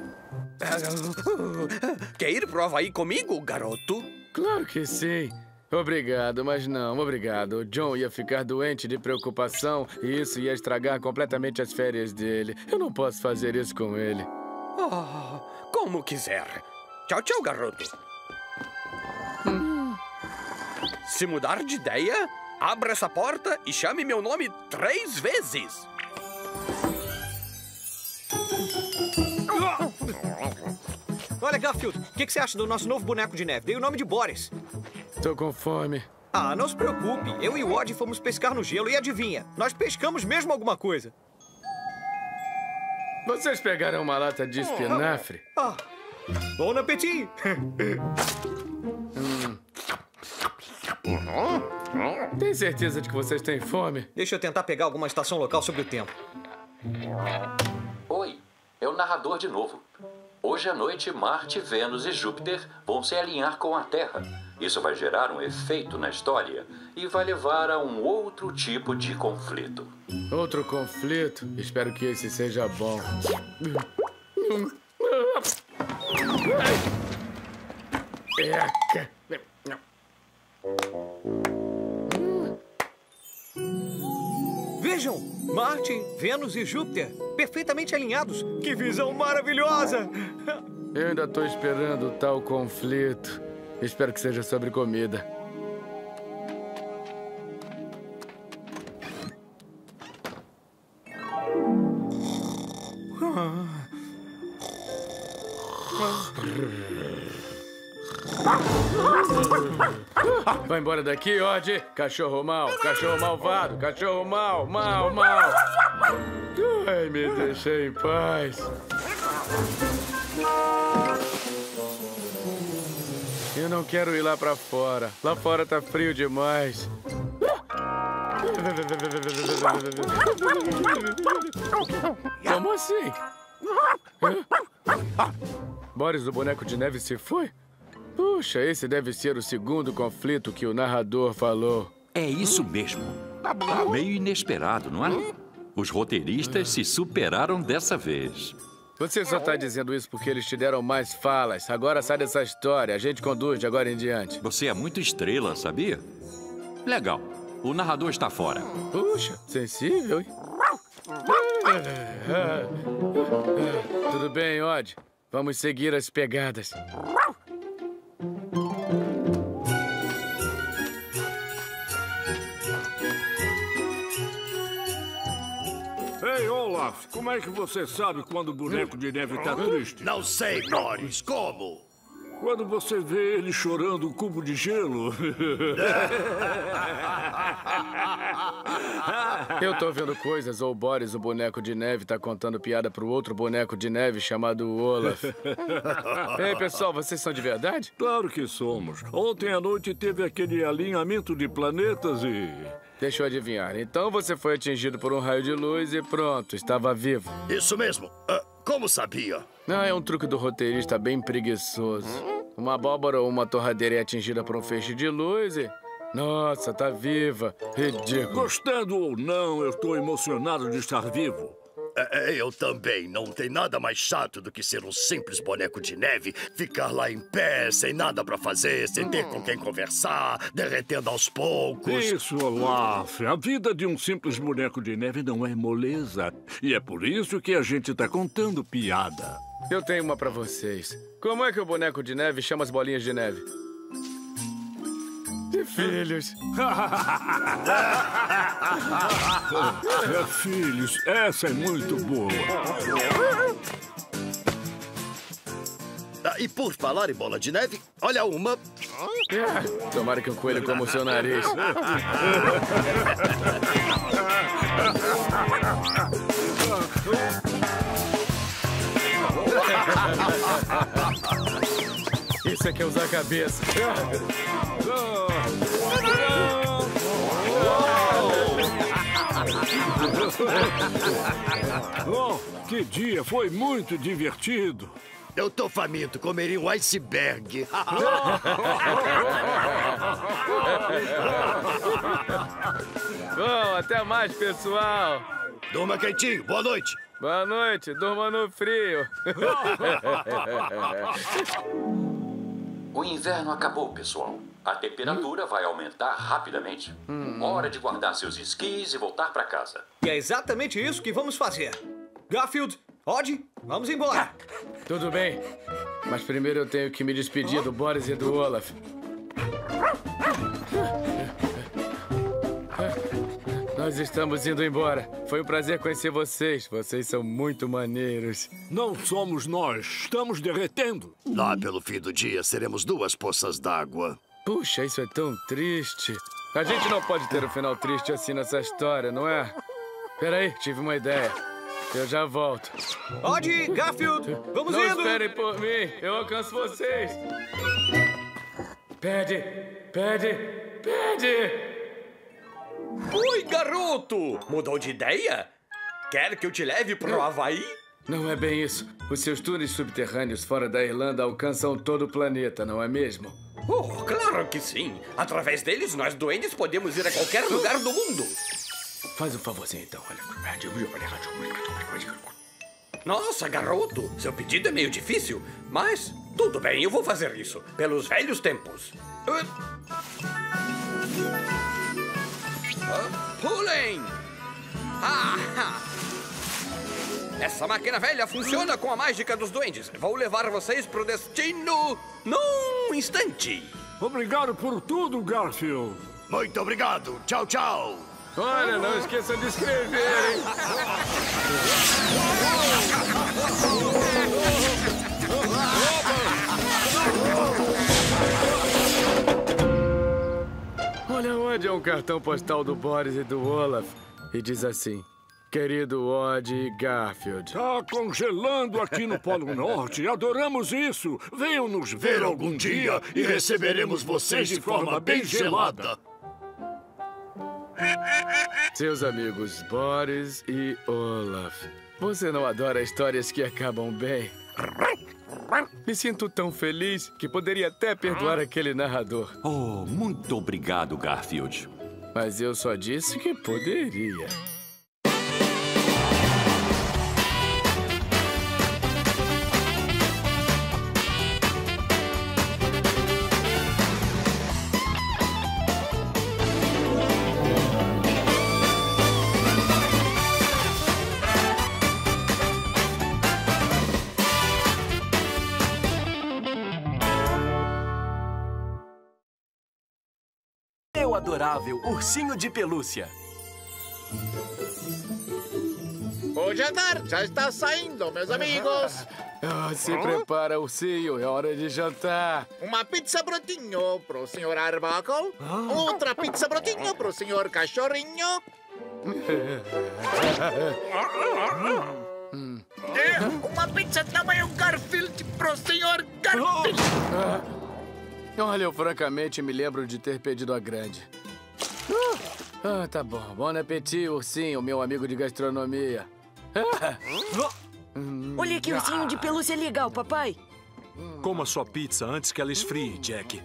S4: Quer ir pro Havaí comigo, garoto?
S1: Claro que sim. Obrigado, mas não, obrigado. O John ia ficar doente de preocupação e isso ia estragar completamente as férias dele. Eu não posso fazer isso com ele.
S4: Oh, como quiser. Tchau, tchau, garoto. Hum. Se mudar de ideia, abra essa porta e chame meu nome três vezes.
S6: Olha, Garfield, o que, que você acha do nosso novo boneco de neve? Dei o nome de Boris.
S1: Tô com fome.
S6: Ah, não se preocupe. Eu e o Odd fomos pescar no gelo e adivinha, nós pescamos mesmo alguma coisa.
S1: Vocês pegaram uma lata de espinafre?
S6: Ah, bom apetite!
S1: hum. Tem certeza de que vocês têm fome?
S6: Deixa eu tentar pegar alguma estação local sobre o tempo.
S19: Oi, é o narrador de novo. Hoje à noite, Marte, Vênus e Júpiter vão se alinhar com a Terra. Isso vai gerar um efeito na história e vai levar a um outro tipo de conflito.
S1: Outro conflito? Espero que esse seja bom. Eca!
S6: Vejam! Marte, Vênus e Júpiter, perfeitamente alinhados. Que visão maravilhosa!
S1: Eu ainda estou esperando o tal conflito. Espero que seja sobre comida. Vai embora daqui, Odd! Cachorro mau, cachorro malvado, cachorro mau, mau, mau! Ai, me deixa em paz. Eu não quero ir lá pra fora. Lá fora tá frio demais. Como assim? Boris, o boneco de neve, se foi? Puxa, esse deve ser o segundo conflito que o narrador falou.
S19: É isso mesmo. Meio inesperado, não é? Os roteiristas se superaram dessa vez.
S1: Você só tá dizendo isso porque eles te deram mais falas. Agora sai dessa história. A gente conduz de agora em diante.
S19: Você é muito estrela, sabia? Legal. O narrador está fora.
S1: Puxa, sensível, hein? Tudo bem, Odd. Vamos seguir as pegadas.
S7: Ei, Olaf, como é que você sabe quando o boneco de neve tá triste?
S3: Não sei, Boris. Como?
S7: Quando você vê ele chorando um cubo de gelo.
S1: Eu tô vendo coisas, ou o Boris, o boneco de neve, tá contando piada pro outro boneco de neve chamado Olaf. Ei, pessoal, vocês são de verdade?
S7: Claro que somos. Ontem à noite teve aquele alinhamento de planetas e...
S1: Deixa eu adivinhar. Então você foi atingido por um raio de luz e pronto, estava vivo.
S3: Isso mesmo. Uh, como sabia?
S1: Ah, é um truque do roteirista bem preguiçoso. Uma abóbora ou uma torradeira é atingida por um feixe de luz e... Nossa, tá viva. Ridículo.
S7: Gostando ou não, eu tô emocionado de estar vivo.
S3: É, eu também. Não tem nada mais chato do que ser um simples boneco de neve, ficar lá em pé, sem nada pra fazer, sem ter com quem conversar, derretendo aos poucos.
S7: Isso, Olaf. A vida de um simples boneco de neve não é moleza. E é por isso que a gente tá contando piada.
S1: Eu tenho uma pra vocês. Como é que o boneco de neve chama as bolinhas de neve? De filhos.
S7: É, filhos, essa é muito boa.
S3: Ah, e por falar em bola de neve, olha uma.
S1: É, tomara que o coelho coma o seu nariz. Isso é que é usar a cabeça.
S7: Oh, que dia! Foi muito divertido.
S3: Eu tô faminto. Comeria um iceberg.
S1: Bom, até mais, pessoal.
S3: Durma quentinho. Boa noite.
S1: Boa noite. Durma no frio.
S19: O inverno acabou, pessoal. A temperatura vai aumentar rapidamente. Hora de guardar seus esquis e voltar para casa.
S6: E é exatamente isso que vamos fazer. Garfield, Odd, vamos embora.
S1: Tudo bem, mas primeiro eu tenho que me despedir do Boris e do Olaf. Nós estamos indo embora. Foi um prazer conhecer vocês. Vocês são muito maneiros.
S7: Não somos nós. Estamos derretendo.
S3: Lá pelo fim do dia, seremos duas poças d'água.
S1: Puxa, isso é tão triste. A gente não pode ter um final triste assim nessa história, não é? Peraí, tive uma ideia. Eu já volto.
S6: Odd, Garfield, vamos
S1: não
S6: indo.
S1: Não esperem por mim. Eu alcanço vocês. Pede, pede, pede.
S4: Oi, garoto! Mudou de ideia? Quer que eu te leve pro Havaí?
S1: Não é bem isso. Os seus túneis subterrâneos fora da Irlanda alcançam todo o planeta, não é mesmo?
S4: Oh, claro que sim. Através deles, nós duendes podemos ir a qualquer lugar do mundo.
S1: Faz um favorzinho, então.
S4: Nossa, garoto, seu pedido é meio difícil, mas tudo bem, eu vou fazer isso. Pelos velhos tempos. Pulem! Ah! Essa máquina velha funciona com a mágica dos duendes. Vou levar vocês pro destino num instante.
S7: Obrigado por tudo, Garfield.
S3: Muito obrigado. Tchau, tchau.
S1: Olha, não esqueça de escrever, hein? Olha, Odd é um cartão postal do Boris e do Olaf. E diz assim: querido Odd e Garfield.
S7: Tá congelando aqui no Polo Norte. Adoramos isso. Venham nos ver, ver algum dia e receberemos vocês de forma bem gelada.
S1: Seus amigos Boris e Olaf. Você não adora histórias que acabam bem? Me sinto tão feliz que poderia até perdoar aquele narrador.
S21: Oh, muito obrigado, Garfield.
S1: Mas eu só disse que poderia.
S22: Meu adorável ursinho de pelúcia.
S14: O jantar já está saindo, meus amigos.
S1: Oh, se prepara, ursinho. É hora de jantar.
S14: Uma pizza brotinho pro senhor Arbuckle. Outra pizza brotinho pro senhor Cachorrinho.
S2: É, uma pizza tamanho Garfield pro senhor Garfield.
S1: Olha, eu francamente me lembro de ter pedido a grande. Ah, tá bom. Bom apetite, ursinho, meu amigo de gastronomia.
S23: Olha que ursinho de pelúcia legal, papai.
S24: Coma sua pizza antes que ela esfrie, Jack.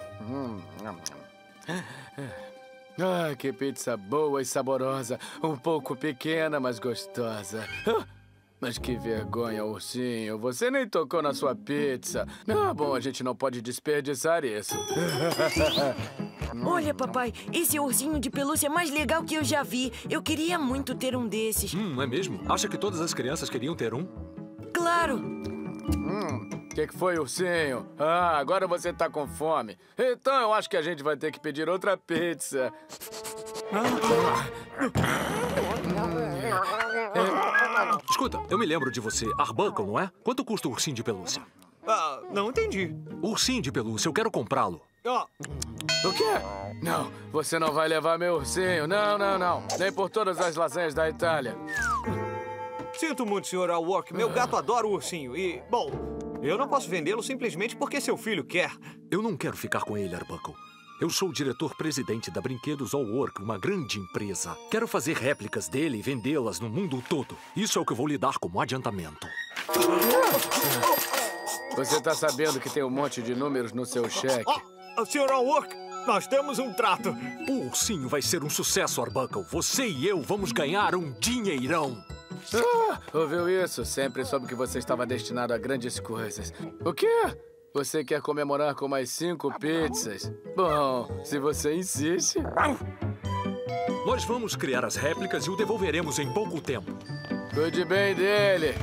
S1: Ah, que pizza boa e saborosa. Um pouco pequena, mas gostosa. Ah, mas que vergonha, ursinho. Você nem tocou na sua pizza. Ah, bom, a gente não pode desperdiçar isso.
S23: Olha, papai, esse ursinho de pelúcia é mais legal que eu já vi. Eu queria muito ter um desses.
S24: Hum, é mesmo? Acha que todas as crianças queriam ter um?
S23: Claro.
S1: Hum, que que foi, ursinho? Ah, agora você tá com fome. Então eu acho que a gente vai ter que pedir outra pizza.
S24: Escuta, eu me lembro de você. Arbuckle, não é? Quanto custa o ursinho de pelúcia?
S6: Ah, não entendi.
S24: Ursinho de pelúcia, eu quero comprá-lo.
S6: Ah.
S1: O quê? Não, você não vai levar meu ursinho. Não, não, não. Nem por todas as lasanhas da Itália.
S6: Sinto muito, senhor Alwork. Meu gato adora o ursinho e, bom, eu não posso vendê-lo simplesmente porque seu filho quer.
S24: Eu não quero ficar com ele, Arbuckle. Eu sou o diretor-presidente da Brinquedos Allwork, uma grande empresa. Quero fazer réplicas dele e vendê-las no mundo todo. Isso é o que eu vou lhe dar como adiantamento.
S1: Você tá sabendo que tem um monte de números no seu cheque?
S6: Oh, senhor Alwork, nós temos um trato.
S24: O ursinho vai ser um sucesso, Arbuckle. Você e eu vamos ganhar um dinheirão.
S1: Ah, ouviu isso? Sempre soube que você estava destinado a grandes coisas. O quê? Você quer comemorar com mais cinco pizzas? Bom, se você insiste...
S24: Nós vamos criar as réplicas e o devolveremos em pouco tempo.
S1: Cuide bem dele.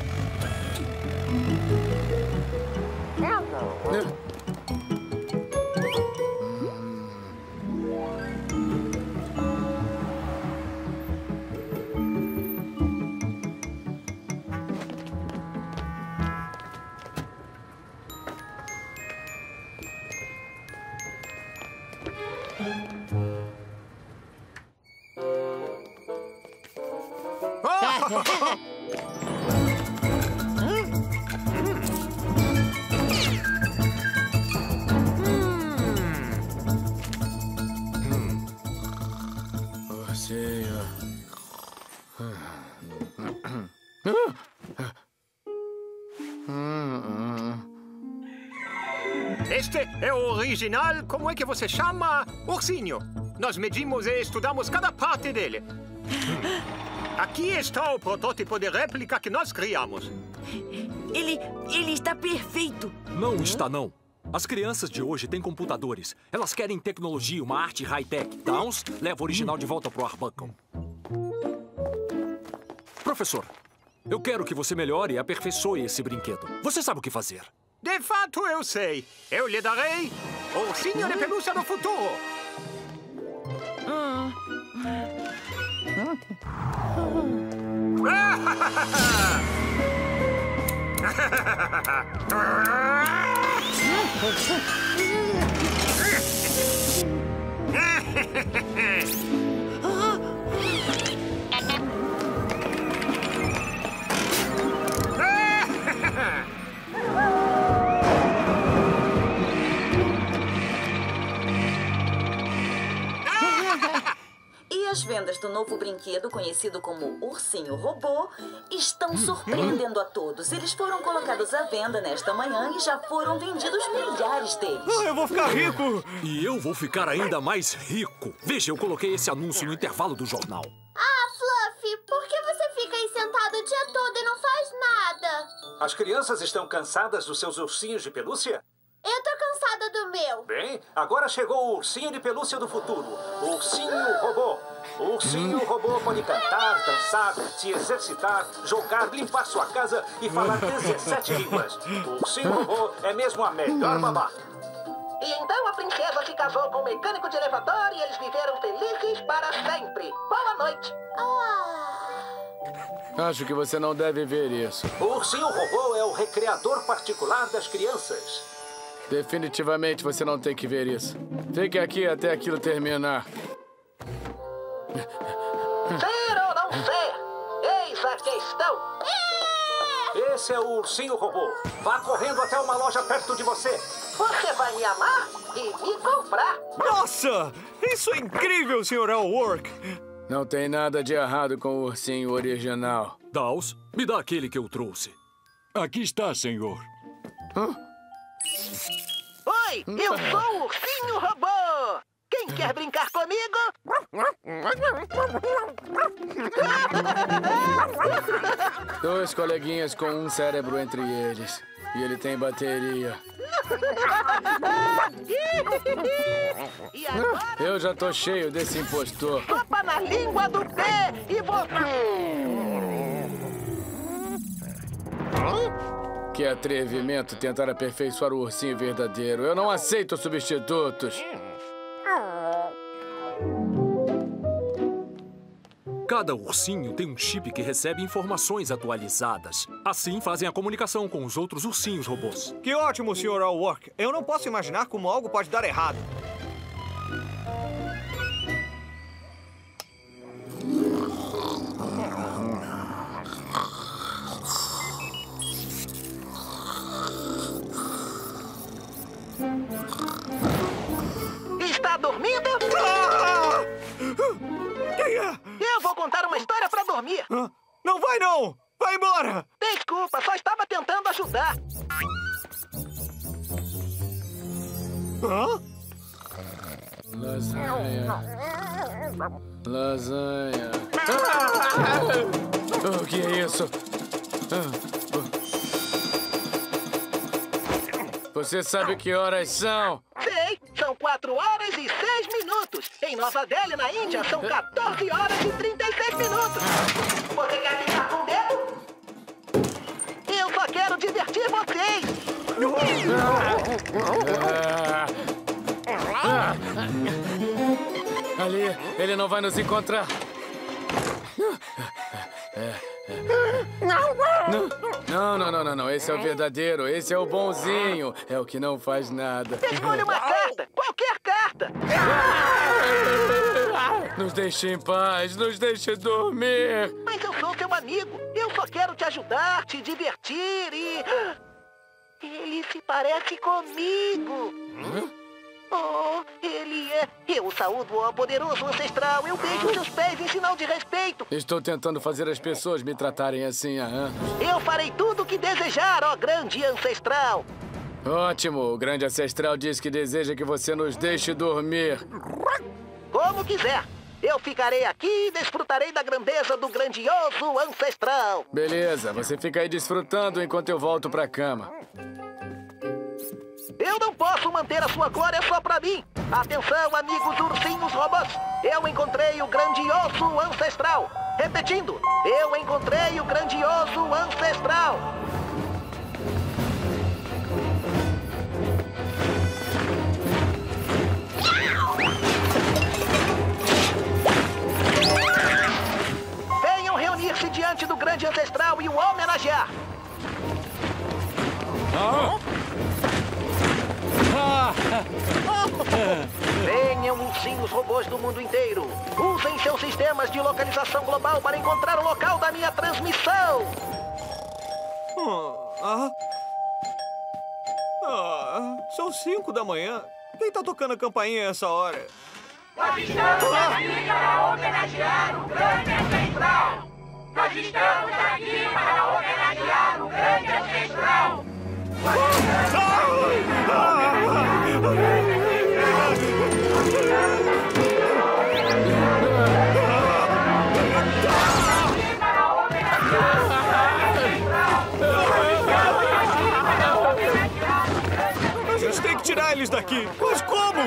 S8: Este é o original, como é que você chama? Ursinho. Nós medimos e estudamos cada parte dele. Aqui está o protótipo de réplica que nós criamos.
S23: Ele, ele está perfeito.
S24: Não está, não. As crianças de hoje têm computadores. Elas querem tecnologia, uma arte high-tech. Downs, leva o original de volta pro Arbuckle. Professor, eu quero que você melhore e aperfeiçoe esse brinquedo. Você sabe o que fazer.
S8: De fato, eu sei. Eu lhe darei o ursinho de pelúcia do futuro.
S23: Ah.
S10: E as vendas do novo brinquedo, conhecido como Ursinho Robô, estão surpreendendo a todos. Eles foram colocados à venda nesta manhã e já foram vendidos milhares deles.
S24: Ah, eu vou ficar rico! E eu vou ficar ainda mais rico. Veja, eu coloquei esse anúncio no intervalo do jornal.
S11: Ah, Fluffy, por que você fica aí sentado o dia todo e não faz nada?
S16: As crianças estão cansadas dos seus ursinhos de pelúcia?
S11: Eu tô cansada do meu.
S16: Bem, agora chegou o ursinho de pelúcia do futuro. O Ursinho Robô. O Ursinho Robô pode cantar, dançar, se exercitar, jogar, limpar sua casa e falar dezessete línguas. O Ursinho Robô é mesmo a melhor babá.
S12: E então a princesa se casou com o mecânico de elevador e eles viveram felizes para sempre. Boa noite.
S1: Acho que você não deve ver isso.
S16: O Ursinho Robô é o recreador particular das crianças.
S1: Definitivamente você não tem que ver isso. Fique aqui até aquilo terminar.
S12: Ser ou não ser? Eis a questão.
S16: Esse é o Ursinho Robô. Vá correndo até uma loja perto de você.
S12: Você vai me amar e me comprar.
S6: Nossa! Isso é incrível, senhor Elwork!
S1: Não tem nada de errado com o ursinho original.
S24: Dawes, me dá aquele que eu trouxe.
S7: Aqui está, senhor.
S1: Hã?
S12: Oi, eu sou o Ursinho Robô. Quem quer brincar comigo?
S1: Dois coleguinhas com um cérebro entre eles. E ele tem bateria.
S12: E agora?
S1: Eu já tô cheio desse impostor.
S12: Sopa na língua do pé e botar.
S1: Que atrevimento tentar aperfeiçoar o ursinho verdadeiro. Eu não aceito substitutos.
S24: Cada ursinho tem um chip que recebe informações atualizadas. Assim fazem a comunicação com os outros ursinhos robôs.
S6: Que ótimo, senhor Elwork. Eu não posso imaginar como algo pode dar errado.
S12: Está dormindo?
S6: Ah! Quem é?
S12: Eu vou contar uma história pra dormir.
S6: Ah, não vai, não! Vai embora!
S12: Desculpa, só estava tentando ajudar.
S6: Hã?
S1: Lasanha. Lasanha. Ah! O que é isso? Ah! Você sabe que horas são?
S12: Sei, são quatro horas e seis minutos. Em Nova Delhi, na Índia, são quatorze horas e trinta e seis minutos. Você quer ficar com o dedo? Eu só quero divertir vocês.
S1: Ah. Ali, ele não vai nos encontrar. Não, não, não, não, não. Esse é o verdadeiro. Esse é o bonzinho. É o que não faz nada.
S12: Escolha uma carta. Qualquer carta.
S1: Nos deixe em paz. Nos deixe dormir.
S12: Mas eu sou teu amigo. Eu só quero te ajudar, te divertir e... Ele se parece comigo.
S1: Hã?
S12: Oh, ele é... Eu o saúdo, ó poderoso ancestral. Eu beijo seus pés em sinal de respeito.
S1: Estou tentando fazer as pessoas me tratarem assim há anos.
S12: Eu farei tudo o que desejar, ó grande ancestral.
S1: Ótimo. O grande ancestral diz que deseja que você nos deixe dormir.
S12: Como quiser. Eu ficarei aqui e desfrutarei da grandeza do grandioso ancestral.
S1: Beleza. Você fica aí desfrutando enquanto eu volto pra cama.
S12: Eu não posso manter a sua glória só pra mim. Atenção, amigos ursinhos robôs. Eu encontrei o grandioso ancestral. Repetindo, eu encontrei o grandioso ancestral. Venham reunir-se diante do grande ancestral e o homenagear.
S1: Ah?
S12: Venham ursinhos robôs do mundo inteiro. Usem seus sistemas de localização global para encontrar o local da minha transmissão.
S6: Ah, ah, são cinco da manhã. Quem tá tocando a campainha a essa hora?
S5: Nós estamos aqui para homenagear o grande ancestral. Nós estamos aqui para homenagear o grande ancestral.
S6: A gente tem que tirar eles daqui. Mas como?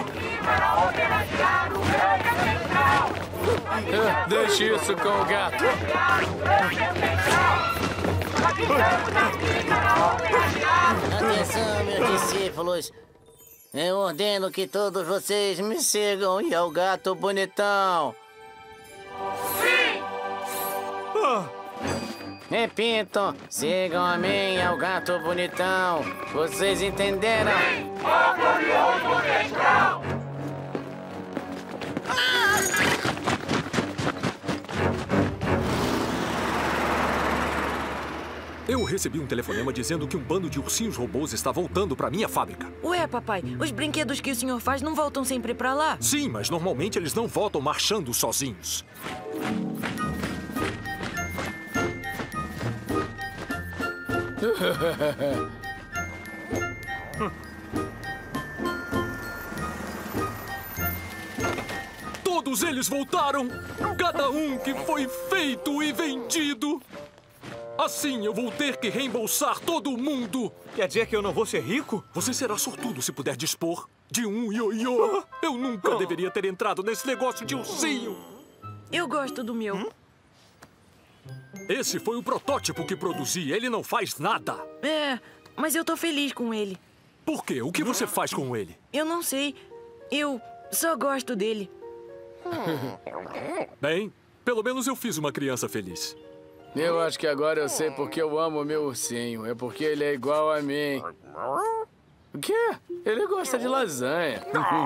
S1: Deixe isso com o gato.
S9: Atenção, meus discípulos. Eu ordeno que todos vocês me sigam e ao gato bonitão.
S5: Sim!
S6: Ah.
S9: Repito, sigam a mim e ao gato bonitão. Vocês entenderam?
S5: Sim! Ó glorioso ancestral!
S24: Eu recebi um telefonema dizendo que um bando de ursinhos robôs está voltando para minha fábrica.
S23: Ué, papai, os brinquedos que o senhor faz não voltam sempre para lá?
S24: Sim, mas normalmente eles não voltam marchando sozinhos. Todos eles voltaram! Cada um que foi feito e vendido! Assim eu vou ter que reembolsar todo mundo!
S6: Quer dizer que eu não vou ser rico?
S24: Você será sortudo se puder dispor de um ioiô. Eu nunca deveria ter entrado nesse negócio de ursinho.
S23: Eu gosto do meu. Hum?
S24: Esse foi o protótipo que produzi. Ele não faz nada.
S23: É, mas eu tô feliz com ele.
S24: Por quê? O que você faz com ele?
S23: Eu não sei. Eu só gosto dele.
S24: Bem, pelo menos eu fiz uma criança feliz.
S1: Eu acho que agora eu sei porque eu amo o meu ursinho. É porque ele é igual a mim. O quê? Ele gosta de lasanha.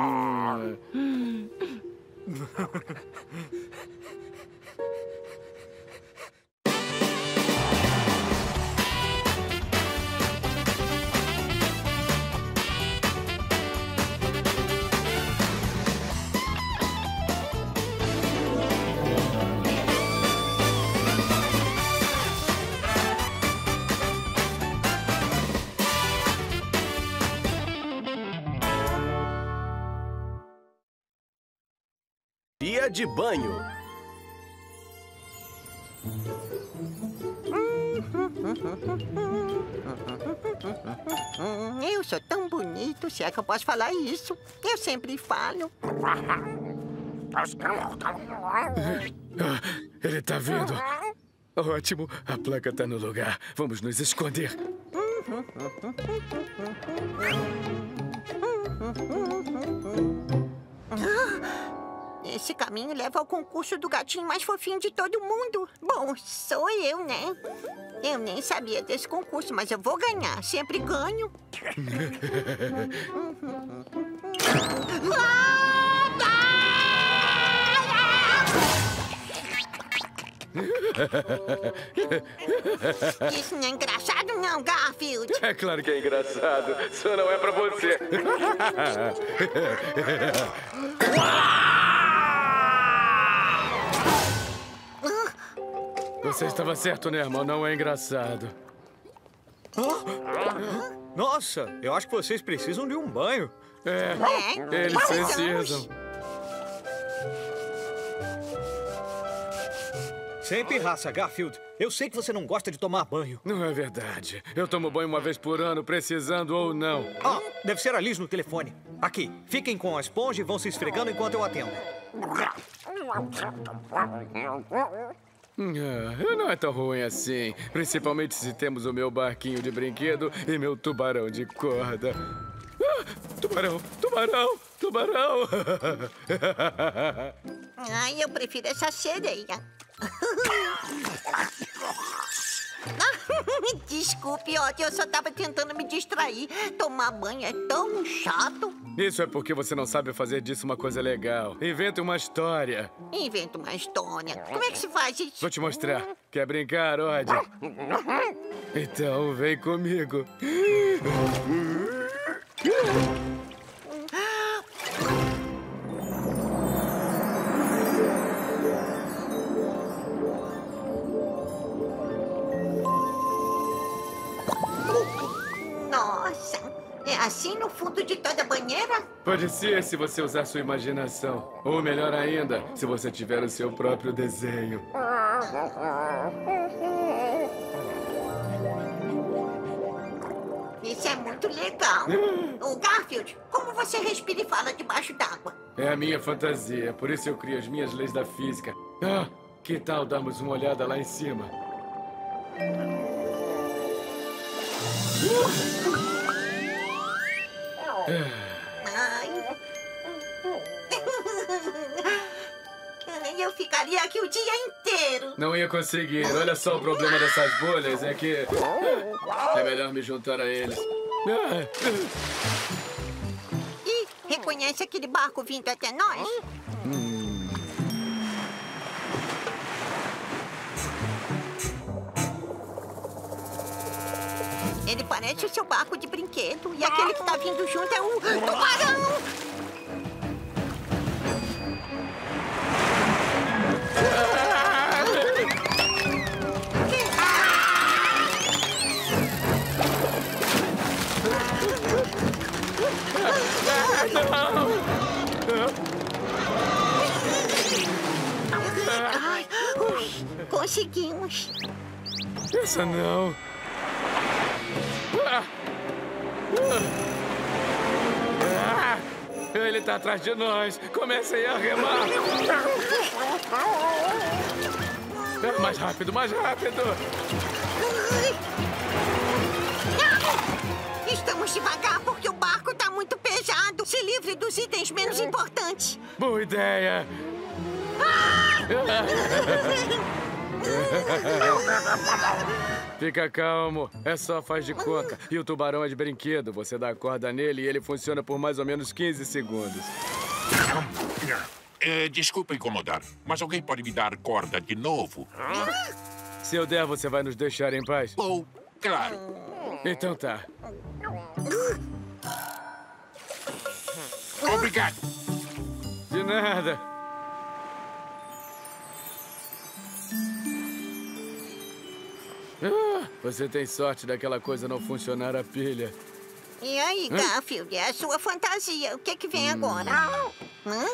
S13: Dia de banho.
S2: Eu sou tão
S15: bonito, se é que eu posso falar isso. Eu sempre falo.
S1: Ah, ele tá vindo. Ótimo, a placa tá no lugar. Vamos nos esconder.
S15: Esse caminho leva ao concurso do gatinho mais fofinho de todo mundo. Bom, sou eu, né? Eu nem sabia desse concurso, mas eu vou ganhar. Sempre ganho. Isso não é engraçado, não, Garfield.
S1: É claro que é engraçado. Só não é pra você. Você estava certo, né, irmão? Não é engraçado.
S6: Nossa, eu acho que vocês precisam de um banho.
S1: É, eles precisam.
S6: Sem pirraça, Garfield. Eu sei que você não gosta de tomar banho.
S1: Não é verdade. Eu tomo banho uma vez por ano, precisando ou não.
S6: Ah, deve ser a Liz no telefone. Aqui, fiquem com a esponja e vão se esfregando enquanto eu atendo.
S1: Ah, não é tão ruim assim. Principalmente se temos o meu barquinho de brinquedo e meu tubarão de corda. Ah, tubarão, tubarão, tubarão.
S15: Ai, eu prefiro essa sereia. Desculpe, Otto, eu só tava tentando me distrair. Tomar banho é tão chato.
S1: Isso é porque você não sabe fazer disso uma coisa legal. Inventa uma história.
S15: Inventa uma história. Como é que se faz isso?
S1: Vou te mostrar. Quer brincar, Odd? Então, vem comigo.
S15: Nossa, é assim no fundo de toda a banheira?
S1: Pode ser se você usar sua imaginação. Ou melhor ainda, se você tiver o seu próprio desenho.
S15: Isso é muito legal. Ô, Garfield, como você respira e fala debaixo d'água?
S1: É a minha fantasia, por isso eu crio as minhas leis da física. Ah, que tal darmos uma olhada lá em cima?
S15: Ai. Eu ficaria aqui o dia inteiro.
S1: Não ia conseguir. Olha só, o problema dessas bolhas é que... é melhor me juntar a eles.
S15: E reconhece aquele barco vindo até nós?
S1: Hum.
S15: Ele parece o seu barco de brinquedo. E aquele que tá vindo junto é o tubarão! Ai, ui, conseguimos.
S1: Essa não. Ah! Ah! Ele tá atrás de nós. Comecem a remar. Mais rápido, mais rápido.
S15: Estamos devagar porque o barco tá muito pesado. Se livre dos itens menos importantes.
S1: Boa ideia. Fica calmo, é só faz de conta. E o tubarão é de brinquedo. Você dá a corda nele e ele funciona por mais ou menos quinze segundos.
S7: É, desculpa incomodar, mas alguém pode me dar corda de novo?
S1: Se eu der, você vai nos deixar em paz?
S7: Oh, claro.
S1: Então tá.
S7: Obrigado.
S1: De nada. Ah, você tem sorte daquela coisa não funcionar a pilha.
S15: E aí, Garfield, é a sua fantasia. O que é que vem hum. agora? Hã?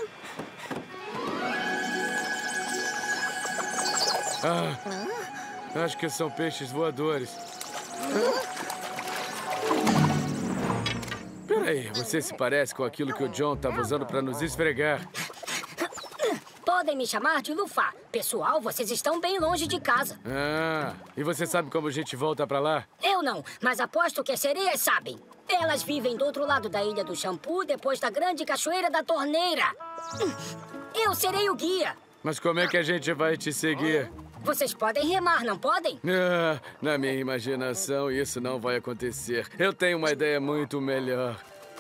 S1: Ah, Hã? Acho que são peixes voadores. Hã? Peraí, você se parece com aquilo que o John estava usando para nos esfregar.
S17: Podem me chamar de Lufá. Pessoal, vocês estão bem longe de casa.
S1: Ah, e você sabe como a gente volta pra lá?
S17: Eu não, mas aposto que as sereias sabem. Elas vivem do outro lado da Ilha do Shampoo, depois da grande cachoeira da Torneira. Eu serei o guia.
S1: Mas como é que a gente vai te seguir?
S17: Vocês podem remar, não podem?
S1: Ah, na minha imaginação, isso não vai acontecer. Eu tenho uma ideia muito melhor.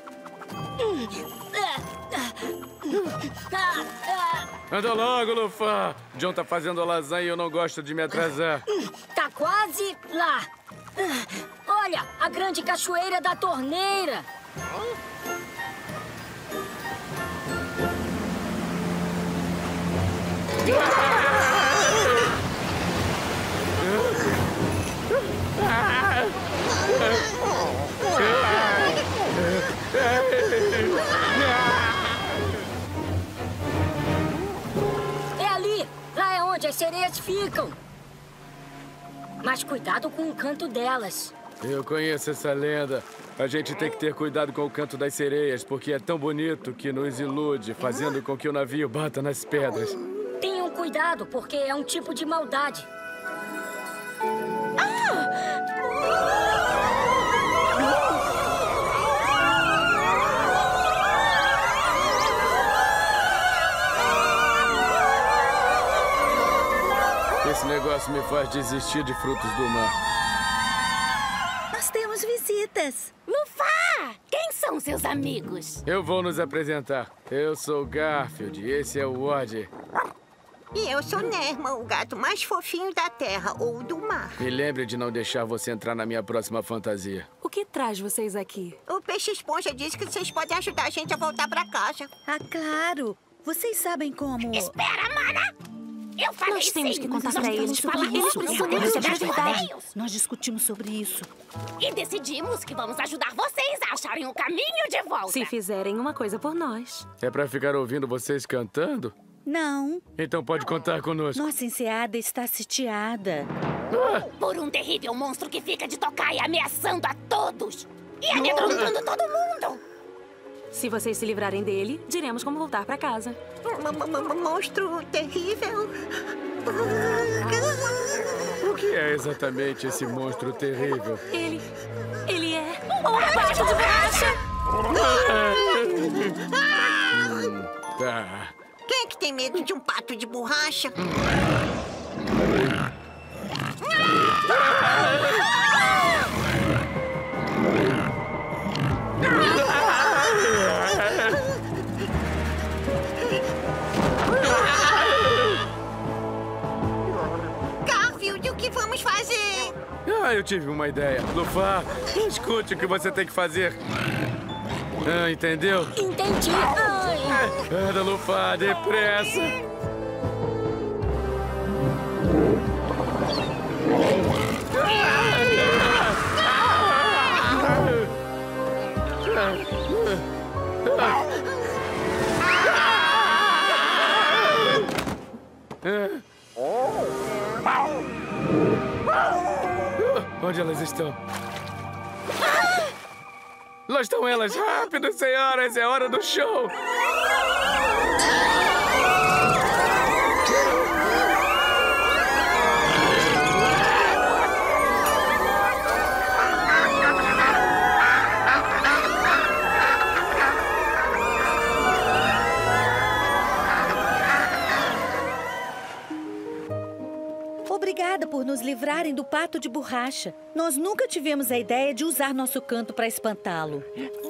S1: Anda logo, Lufá. John tá fazendo lasanha e eu não gosto de me atrasar.
S17: Tá quase lá. Olha, a grande cachoeira da Torneira. É ali. Lá é onde as sereias ficam. Mas cuidado com o canto delas.
S1: Eu conheço essa lenda. A gente tem que ter cuidado com o canto das sereias, porque é tão bonito que nos ilude, fazendo com que o navio bata nas pedras.
S17: Tenham cuidado, porque é um tipo de maldade.
S1: Esse negócio me faz desistir de frutos do mar.
S18: Nós temos visitas.
S19: Lufá! Quem são seus amigos?
S1: Eu vou nos apresentar. Eu sou Garfield e esse é o Woody.
S15: E eu sou Nerma, o gato mais fofinho da terra ou do mar.
S1: Me lembre de não deixar você entrar na minha próxima fantasia.
S20: O que traz vocês aqui?
S15: O peixe-esponja disse que vocês podem ajudar a gente a voltar pra casa.
S18: Ah, claro! Vocês sabem como...
S19: Espera, mana! Eu falei
S18: Nós temos
S19: sim.
S18: que contar
S19: Nós
S18: pra eles
S19: temos
S18: sobre
S19: que
S18: isso.
S19: falar
S18: Eles
S19: sobre
S18: precisam
S19: isso.
S18: saber a verdade.
S19: Deus.
S18: Nós discutimos sobre isso.
S19: E decidimos que vamos ajudar vocês a acharem o caminho de volta.
S20: Se fizerem uma coisa por nós.
S1: É pra ficar ouvindo vocês cantando?
S18: Não.
S1: Então pode contar conosco.
S18: Nossa enseada está sitiada.
S19: Por um terrível monstro que fica de tocar e ameaçando a todos. E amedrontando todo mundo.
S20: Se vocês se livrarem dele, diremos como voltar pra casa.
S15: Monstro terrível.
S1: O que é exatamente esse monstro terrível?
S20: Ele... ele é...
S19: Um pato de borracha!
S1: hum, tá.
S15: Quem é que tem medo de um pato de borracha? Garfield, o que vamos fazer?
S1: Ah, eu tive uma ideia. Lufá, escute o que você tem que fazer. Ah, entendeu?
S17: Entendi. Ai.
S1: Anda, Lufá, depressa. Onde elas estão? Lá estão elas! Rápido, senhoras! É hora do show!
S18: Obrigada por nos livrarem do pato de borracha. Nós nunca tivemos a ideia de usar nosso canto para espantá-lo.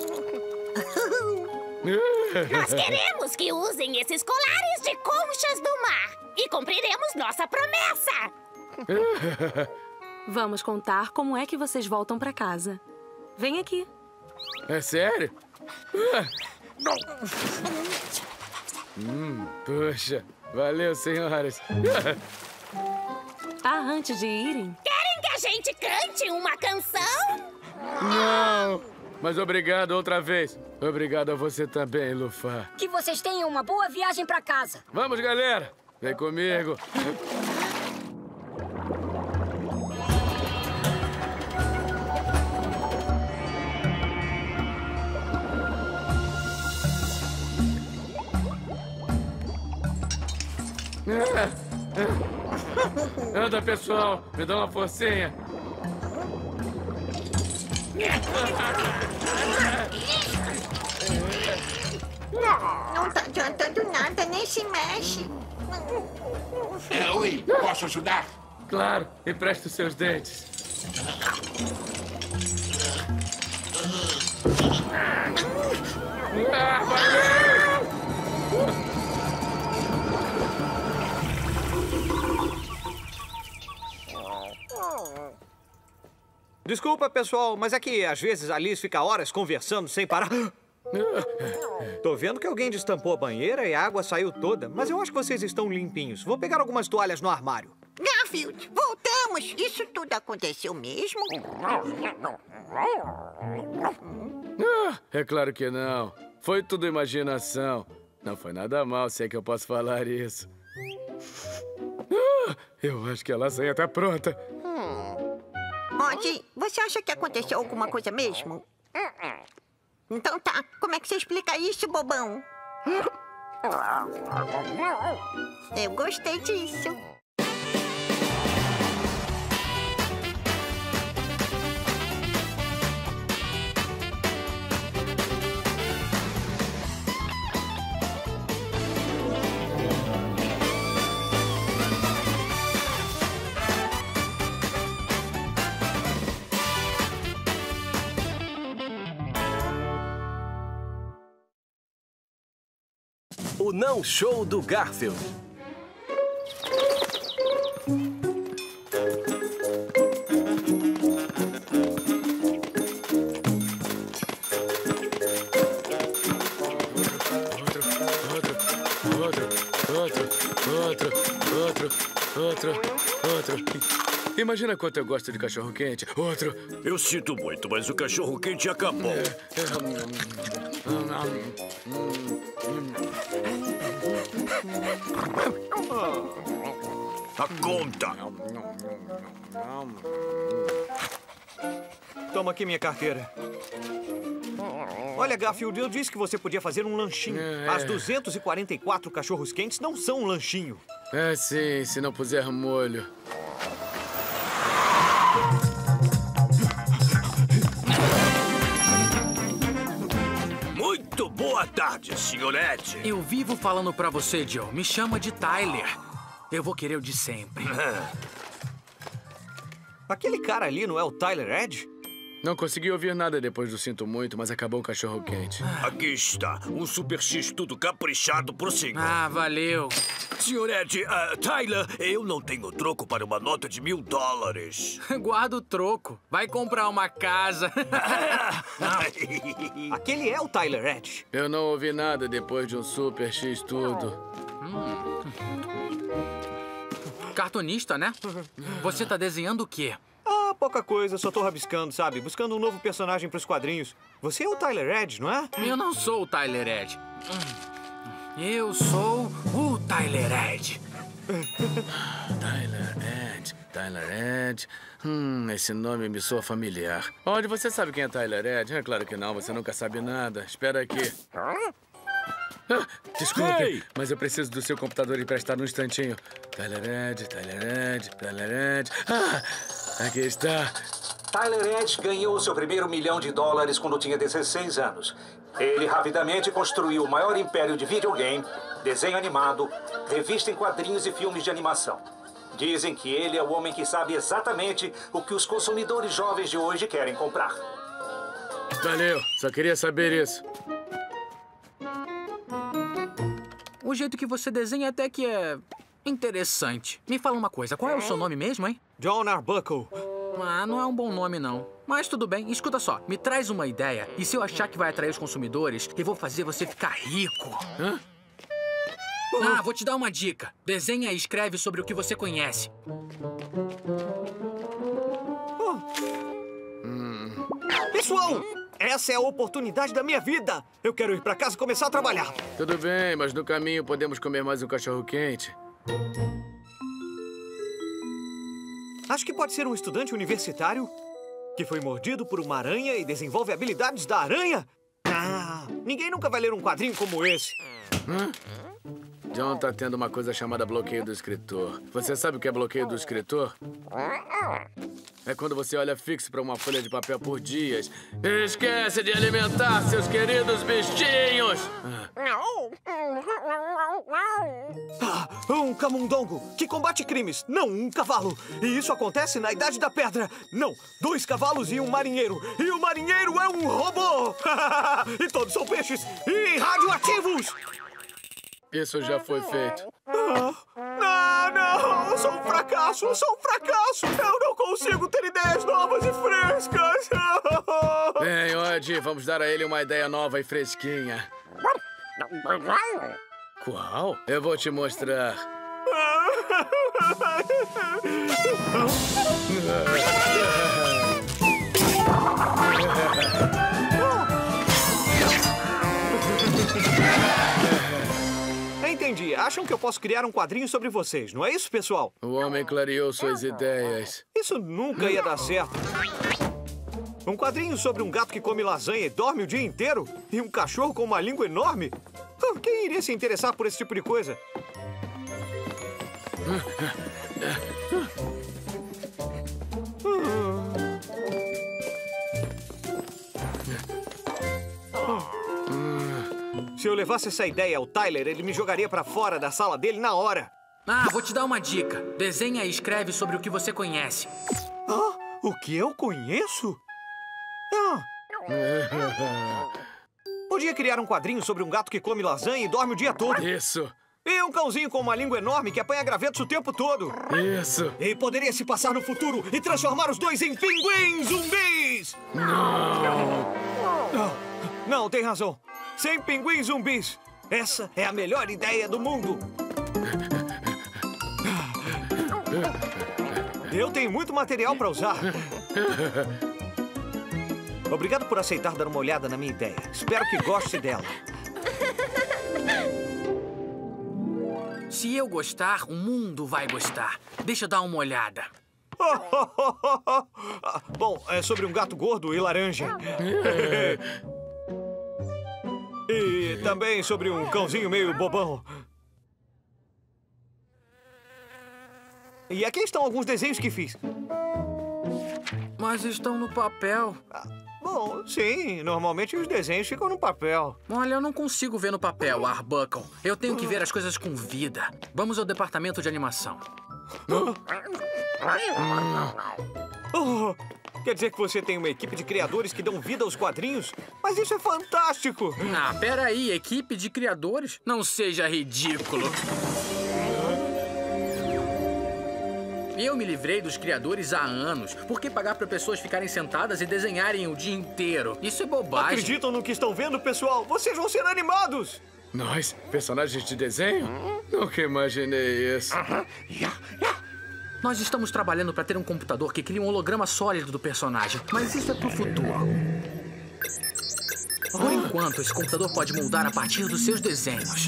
S19: Nós queremos que usem esses colares de conchas do mar. E cumpriremos nossa promessa.
S20: Vamos contar como é que vocês voltam pra casa. Vem aqui.
S1: É sério? Hum, puxa. Valeu, senhoras.
S20: Ah, antes de irem...
S19: Querem que a gente cante uma canção?
S1: Não! Mas obrigado outra vez. Obrigado a você também, Lufá.
S17: Que vocês tenham uma boa viagem pra casa.
S1: Vamos, galera! Vem comigo. Anda, pessoal. Me dá uma forcinha.
S15: Não tá adiantando nada, nem se mexe.
S3: É, oi, posso ajudar?
S1: Claro, empresta os seus dentes. Ah, valeu!
S6: Desculpa, pessoal, mas é que às vezes a Liz fica horas conversando sem parar. Tô vendo que alguém destampou a banheira e a água saiu toda, mas eu acho que vocês estão limpinhos. Vou pegar algumas toalhas no armário.
S15: Garfield, voltamos! Isso tudo aconteceu mesmo?
S1: Ah, é claro que não. Foi tudo imaginação. Não foi nada mal, se é que eu posso falar isso. Ah, eu acho que a lasanha tá pronta.
S15: Hum. Rod, você acha que aconteceu alguma coisa mesmo? Então tá, como é que você explica isso, bobão? Eu gostei disso.
S13: O Não Show do Garfield.
S1: Outro, outro, outro, outro, outro, outro. Imagina quanto eu gosto de cachorro-quente. Outro.
S7: Eu sinto muito, mas o cachorro-quente acabou. A conta.
S6: Toma aqui minha carteira. Olha, Garfield, eu disse que você podia fazer um lanchinho.
S1: É.
S6: As duzentos e quarenta e quatro cachorros quentes não são um lanchinho.
S1: É sim, se não puser molho.
S7: Muito boa tarde, senhorete.
S4: Eu vivo falando pra você, Joe. Me chama de Tyler. Eu vou querer o de sempre.
S6: Aquele cara ali não é o Tyler Edge?
S1: Não consegui ouvir nada depois do sinto muito, mas acabou o cachorro-quente.
S7: Aqui está, um Super X tudo caprichado pro senhor.
S4: Ah, valeu.
S7: Senhorete, uh, Tyler, eu não tenho troco para uma nota de mil dólares.
S4: Guarda o troco. Vai comprar uma casa.
S6: Aquele é o Tyler Edge.
S1: Eu não ouvi nada depois de um Super X tudo.
S4: Hum. Cartunista, né? Você tá desenhando o quê?
S6: Ah, pouca coisa. Só tô rabiscando, sabe? Buscando um novo personagem pros quadrinhos. Você é o Tyler Edge, não é?
S4: Eu não sou o Tyler Edge. Eu sou o Tyler Edge.
S1: Tyler Edge, Tyler Edge. Hum, esse nome me soa familiar. Onde você sabe quem é Tyler Edge? É claro que não, você nunca sabe nada. Espera aqui. Ah, desculpe, hey! Mas eu preciso do seu computador emprestado um instantinho. Tyler Edge, Tyler Edge, Tyler Edge. Ah, aqui está.
S16: Tyler Edge ganhou seu primeiro milhão de dólares quando tinha dezesseis anos. Ele rapidamente construiu o maior império de videogame, desenho animado, revista em quadrinhos e filmes de animação. Dizem que ele é o homem que sabe exatamente o que os consumidores jovens de hoje querem comprar.
S1: Valeu, só queria saber isso.
S4: O jeito que você desenha até que é interessante. Me fala uma coisa, qual é o seu nome mesmo, hein?
S6: John Arbuckle.
S4: Ah, não é um bom nome, não. Mas tudo bem, escuta só. Me traz uma ideia. E se eu achar que vai atrair os consumidores, eu vou fazer você ficar rico. Hã? Ah, vou te dar uma dica. Desenha e escreve sobre o que você conhece.
S6: Oh. Hum. Pessoal, essa é a oportunidade da minha vida. Eu quero ir pra casa e começar a trabalhar.
S1: Tudo bem, mas no caminho podemos comer mais um cachorro-quente.
S6: Acho que pode ser um estudante universitário que foi mordido por uma aranha e desenvolve habilidades da aranha. Ah, ninguém nunca vai ler um quadrinho como esse.
S1: Hã? John tá tendo uma coisa chamada bloqueio do escritor. Você sabe o que é bloqueio do escritor? É quando você olha fixo para uma folha de papel por dias. Esquece de alimentar seus queridos bichinhos!
S6: Ah, um camundongo que combate crimes, não um cavalo. E isso acontece na Idade da Pedra. Não, dois cavalos e um marinheiro. E o marinheiro é um robô! E todos são peixes e radioativos!
S1: Isso já foi feito.
S6: Ah, não, não! Eu sou um fracasso! Eu sou um fracasso! Eu não consigo ter ideias novas e frescas!
S1: Bem, Odd, vamos dar a ele uma ideia nova e fresquinha. Qual? Eu vou te mostrar.
S6: Entendi. Acham que eu posso criar um quadrinho sobre vocês, não é isso, pessoal?
S1: O homem clareou suas ideias.
S6: Isso nunca ia dar certo. Um quadrinho sobre um gato que come lasanha e dorme o dia inteiro? E um cachorro com uma língua enorme? Quem iria se interessar por esse tipo de coisa? Se eu levasse essa ideia ao Tyler, ele me jogaria pra fora da sala dele na hora.
S4: Ah, vou te dar uma dica. Desenha e escreve sobre o que você conhece.
S6: Ah, o que eu conheço? Ah. Podia criar um quadrinho sobre um gato que come lasanha e dorme o dia todo.
S1: Isso.
S6: E um cãozinho com uma língua enorme que apanha gravetos o tempo todo.
S1: Isso.
S6: E poderia se passar no futuro e transformar os dois em pinguins zumbis.
S1: Não.
S6: Não, não, tem razão. Sem pinguins zumbis. Essa é a melhor ideia do mundo. Eu tenho muito material para usar. Obrigado por aceitar dar uma olhada na minha ideia. Espero que goste dela.
S4: Se eu gostar, o mundo vai gostar. Deixa eu dar uma olhada.
S6: Bom, é sobre um gato gordo e laranja. E também sobre um cãozinho meio bobão. E aqui estão alguns desenhos que fiz.
S4: Mas estão no papel.
S6: Bom, sim. Normalmente os desenhos ficam no papel.
S4: Olha, eu não consigo ver no papel, Arbuckle. Eu tenho que ver as coisas com vida. Vamos ao departamento de animação.
S6: Oh, quer dizer que você tem uma equipe de criadores que dão vida aos quadrinhos? Mas isso é fantástico!
S4: Ah, peraí, equipe de criadores? Não seja ridículo. Eu me livrei dos criadores há anos. Por que pagar para pessoas ficarem sentadas e desenharem o dia inteiro? Isso é bobagem.
S6: Acreditam no que estão vendo, pessoal? Vocês vão ser animados!
S1: Nós? Personagens de desenho? Nunca imaginei isso.
S4: Nós estamos trabalhando para ter um computador que cria um holograma sólido do personagem, mas isso é pro futuro. Por enquanto, esse computador pode moldar a partir dos seus desenhos.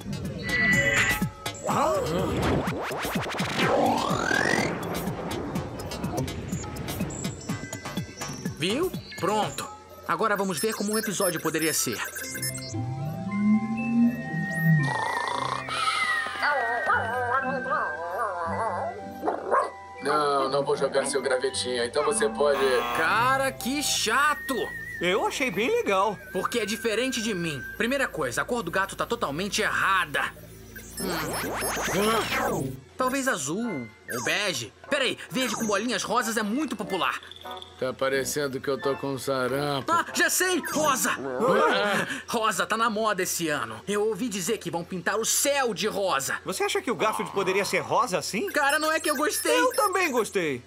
S4: Viu? Pronto. Agora vamos ver como um episódio poderia ser.
S1: Não, não vou jogar seu gravetinho, então você pode...
S4: Cara, que chato!
S6: Eu achei bem legal.
S4: Porque é diferente de mim. Primeira coisa, a cor do gato tá totalmente errada. Hum. Talvez azul ou bege. Peraí, verde com bolinhas rosas é muito popular.
S1: Tá parecendo que eu tô com sarampo.
S4: Ah, já sei! Rosa! Rosa tá na moda esse ano. Eu ouvi dizer que vão pintar o céu de rosa.
S6: Você acha que o Garfield poderia ser rosa assim?
S4: Cara, não é que eu gostei.
S6: Eu também gostei.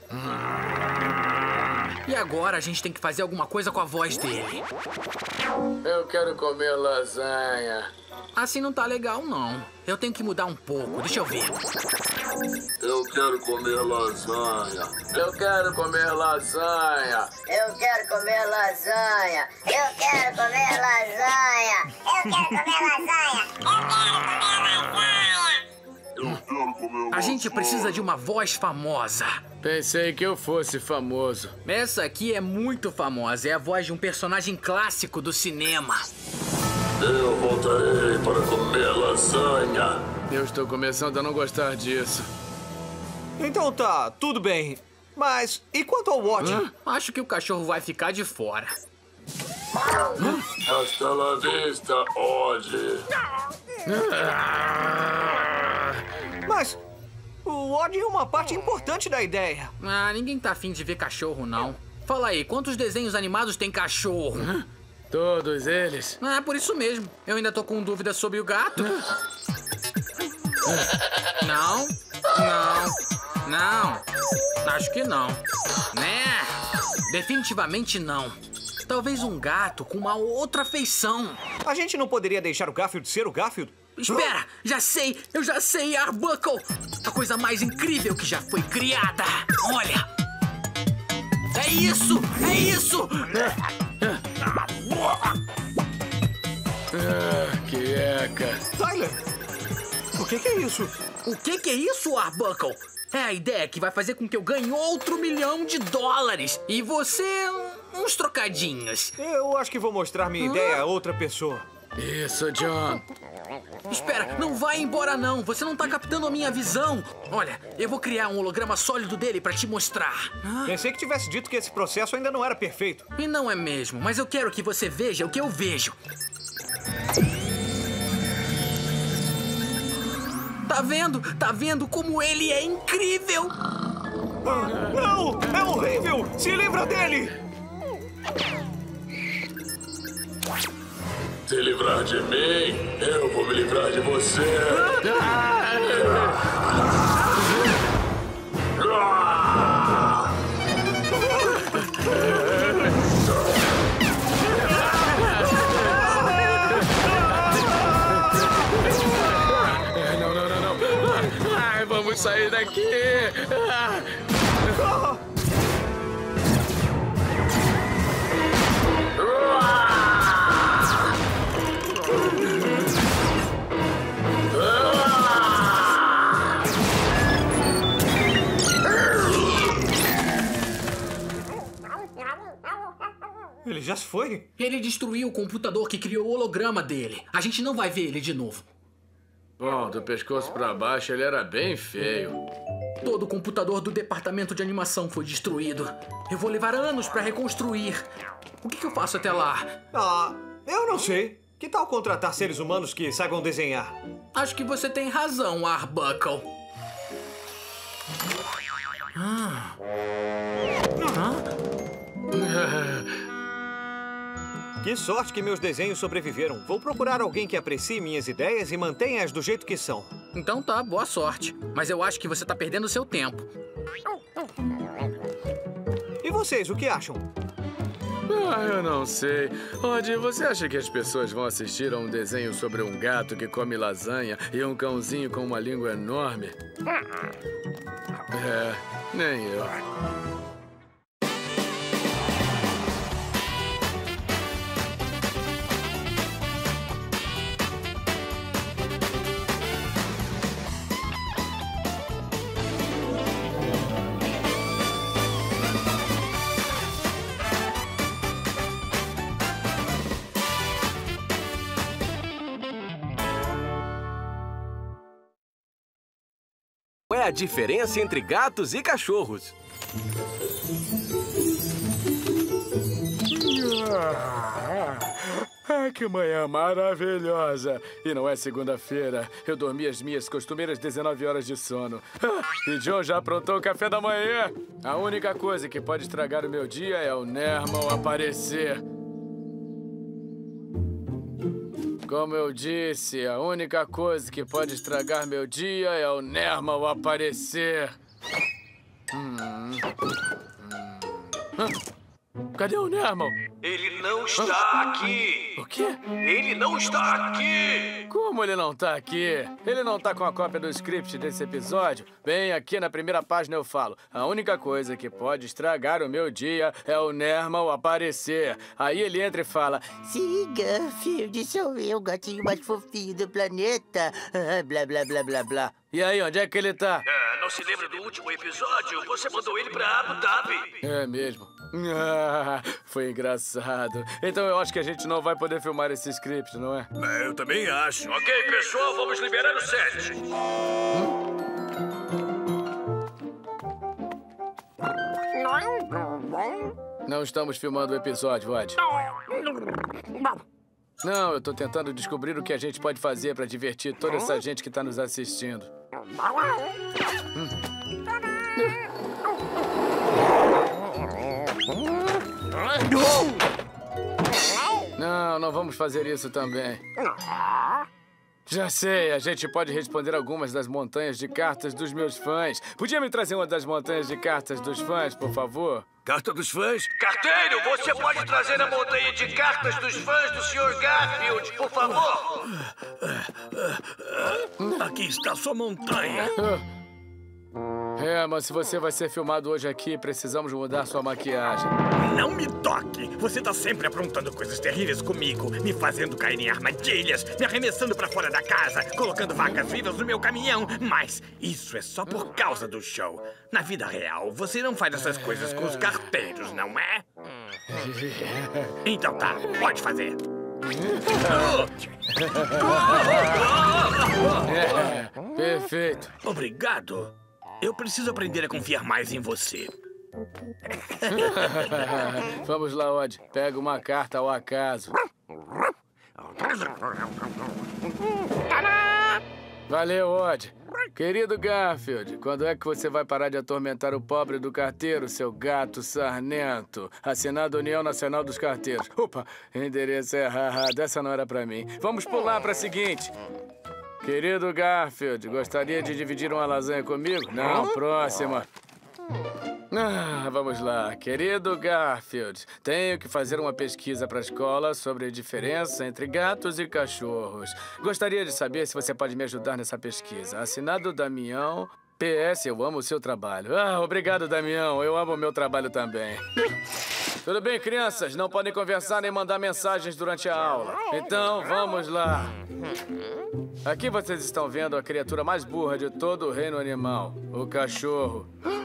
S4: E agora a gente tem que fazer alguma coisa com a voz dele.
S1: Eu quero comer lasanha.
S4: Assim não tá legal, não. Eu tenho que mudar um pouco. Deixa eu ver.
S3: Eu quero comer lasanha.
S1: Eu quero comer lasanha.
S8: Eu quero comer lasanha. Eu quero comer lasanha. Eu quero comer lasanha. Eu quero comer lasanha.
S3: Eu quero comer
S4: A gente precisa de uma voz famosa.
S1: Pensei que eu fosse famoso.
S4: Essa aqui é muito famosa. É a voz de um personagem clássico do cinema.
S3: Eu voltarei para comer lasanha.
S1: Eu estou começando a não gostar disso.
S6: Então tá, tudo bem. Mas e quanto ao Woody?
S4: Hã? Acho que o cachorro vai ficar de fora.
S3: Hasta la vista, Woody.
S6: Mas o Woody é uma parte importante da ideia.
S4: Ah, ninguém tá afim de ver cachorro, não. Fala aí, quantos desenhos animados tem cachorro?
S1: Hã? Todos eles?
S4: Ah, por isso mesmo. Eu ainda tô com dúvidas sobre o gato. Não, não, não. Acho que não. Né? Definitivamente não. Talvez um gato com uma outra feição.
S6: A gente não poderia deixar o Garfield ser o Garfield?
S4: Espera! Já sei! Eu já sei, Arbuckle! A coisa mais incrível que já foi criada! Olha! É isso! É isso!
S1: Ah, que eca!
S6: Tyler! O que, que é isso?
S4: O que, que é isso, Arbuckle? É a ideia que vai fazer com que eu ganhe outro milhão de dólares. E você, uns trocadinhos.
S6: Eu acho que vou mostrar minha
S4: Hã?
S6: ideia a outra pessoa.
S1: Isso, John.
S4: Espera, não vai embora não. Você não tá captando a minha visão. Olha, eu vou criar um holograma sólido dele pra te mostrar.
S6: Pensei que tivesse dito que esse processo ainda não era perfeito.
S4: E não é mesmo, mas eu quero que você veja o que eu vejo. Tá vendo? Tá vendo como ele é incrível?
S6: Ah, não! É horrível! Se livra dele!
S3: Se livrar de mim, eu vou me livrar de você.
S1: Não, não, não, não. Ai, vamos sair daqui. Ah.
S6: Ele já se foi?
S4: Ele destruiu o computador que criou o holograma dele. A gente não vai ver ele de novo.
S1: Bom, do pescoço pra baixo ele era bem feio.
S4: Todo o computador do departamento de animação foi destruído. Eu vou levar anos pra reconstruir. O que, que eu faço até lá?
S6: Ah, eu não sei. Que tal contratar seres humanos que saibam desenhar?
S4: Acho que você tem razão, Arbuckle. Ah.
S1: Ah.
S6: Que sorte que meus desenhos sobreviveram. Vou procurar alguém que aprecie minhas ideias e mantenha-as do jeito que são.
S4: Então tá, boa sorte. Mas eu acho que você tá perdendo seu tempo.
S6: E vocês, o que acham?
S1: Ah, eu não sei. Odd, você acha que as pessoas vão assistir a um desenho sobre um gato que come lasanha e um cãozinho com uma língua enorme? É, nem eu.
S13: Qual é a diferença entre gatos e cachorros?
S1: Ah, que manhã maravilhosa! E não é segunda-feira. Eu dormi as minhas costumeiras dezenove horas de sono. Ah, e John já aprontou o café da manhã. A única coisa que pode estragar o meu dia é o Nermal aparecer. Como eu disse, a única coisa que pode estragar meu dia é o Nermal aparecer. Hum. Hum. Cadê o Nermal?
S13: Ele não está aqui.
S1: O quê?
S13: Ele não está aqui.
S1: Como ele não tá aqui? Ele não tá com a cópia do script desse episódio? Bem, aqui na primeira página eu falo: a única coisa que pode estragar o meu dia é o Nermal aparecer. Aí ele entra e fala:
S9: sim, Garfield, sou eu, o gatinho mais fofinho do planeta. Ah, blá, blá, blá, blá, blá.
S1: E aí, onde é que ele tá?
S13: Ah, não se lembra do último episódio? Você mandou ele pra Abu Dhabi.
S1: É mesmo. Ah, foi engraçado. Então eu acho que a gente não vai poder filmar esse script, não é?
S10: Eu também acho. Ok, pessoal, vamos liberar o set.
S1: Hum? Não estamos filmando o episódio, Odd. Não, eu tô tentando descobrir o que a gente pode fazer pra divertir toda essa gente que tá nos assistindo. Hum. Não, não vamos fazer isso também. Já sei, a gente pode responder algumas das montanhas de cartas dos meus fãs. Podia me trazer uma das montanhas de cartas dos fãs, por favor?
S10: Carta dos fãs? Carteiro, você pode trazer a montanha de cartas dos fãs do senhor Garfield, por favor? Aqui está sua montanha.
S1: É, mas se você vai ser filmado hoje aqui, precisamos mudar sua maquiagem.
S10: Não me toque! Você tá sempre aprontando coisas terríveis comigo, me fazendo cair em armadilhas, me arremessando pra fora da casa, colocando vacas vivas no meu caminhão. Mas isso é só por causa do show. Na vida real, você não faz essas coisas com os carteiros, não é? Então tá, pode fazer.
S1: É, perfeito.
S10: Obrigado. Eu preciso aprender a confiar mais em você.
S1: Vamos lá, Odd. Pega uma carta ao acaso. Valeu, Odd. Querido Garfield, quando é que você vai parar de atormentar o pobre do carteiro, seu gato sarnento? Assinado União Nacional dos Carteiros. Opa, endereço errado. Essa não era pra mim. Vamos pular pra seguinte. Querido Garfield, gostaria de dividir uma lasanha comigo? Não, próxima. Ah, vamos lá. Querido Garfield, tenho que fazer uma pesquisa para a escola sobre a diferença entre gatos e cachorros. Gostaria de saber se você pode me ajudar nessa pesquisa. Assinado Damião. P S, eu amo o seu trabalho. Ah, obrigado, Damião. Eu amo o meu trabalho também. Tudo bem, crianças? Não podem conversar nem mandar mensagens durante a aula. Então, vamos lá. Aqui vocês estão vendo a criatura mais burra de todo o reino animal, o cachorro.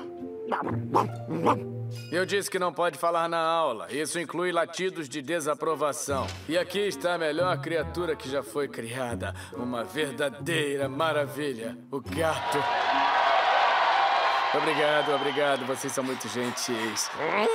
S1: Eu disse que não pode falar na aula. Isso inclui latidos de desaprovação. E aqui está a melhor criatura que já foi criada. Uma verdadeira maravilha. O gato. Obrigado, obrigado. Vocês são muito gentis.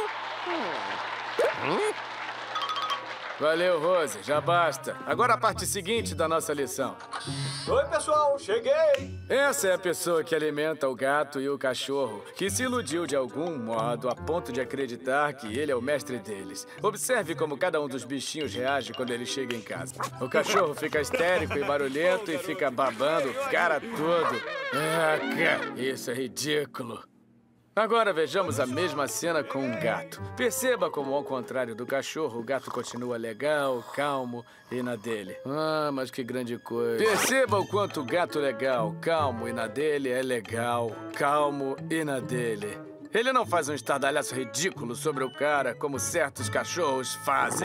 S1: Valeu, Rose. Já basta. Agora a parte seguinte da nossa lição.
S6: Oi, pessoal. Cheguei.
S1: Essa é a pessoa que alimenta o gato e o cachorro, que se iludiu de algum modo a ponto de acreditar que ele é o mestre deles. Observe como cada um dos bichinhos reage quando ele chega em casa. O cachorro fica histérico e barulhento e fica babando o cara todo. Ah, cara, isso é ridículo. Agora vejamos a mesma cena com um gato. Perceba como, ao contrário do cachorro, o gato continua legal, calmo e na dele. Ah, mas que grande coisa. Perceba o quanto o gato legal, calmo e na dele é legal, calmo e na dele. Ele não faz um estardalhaço ridículo sobre o cara, como certos cachorros fazem.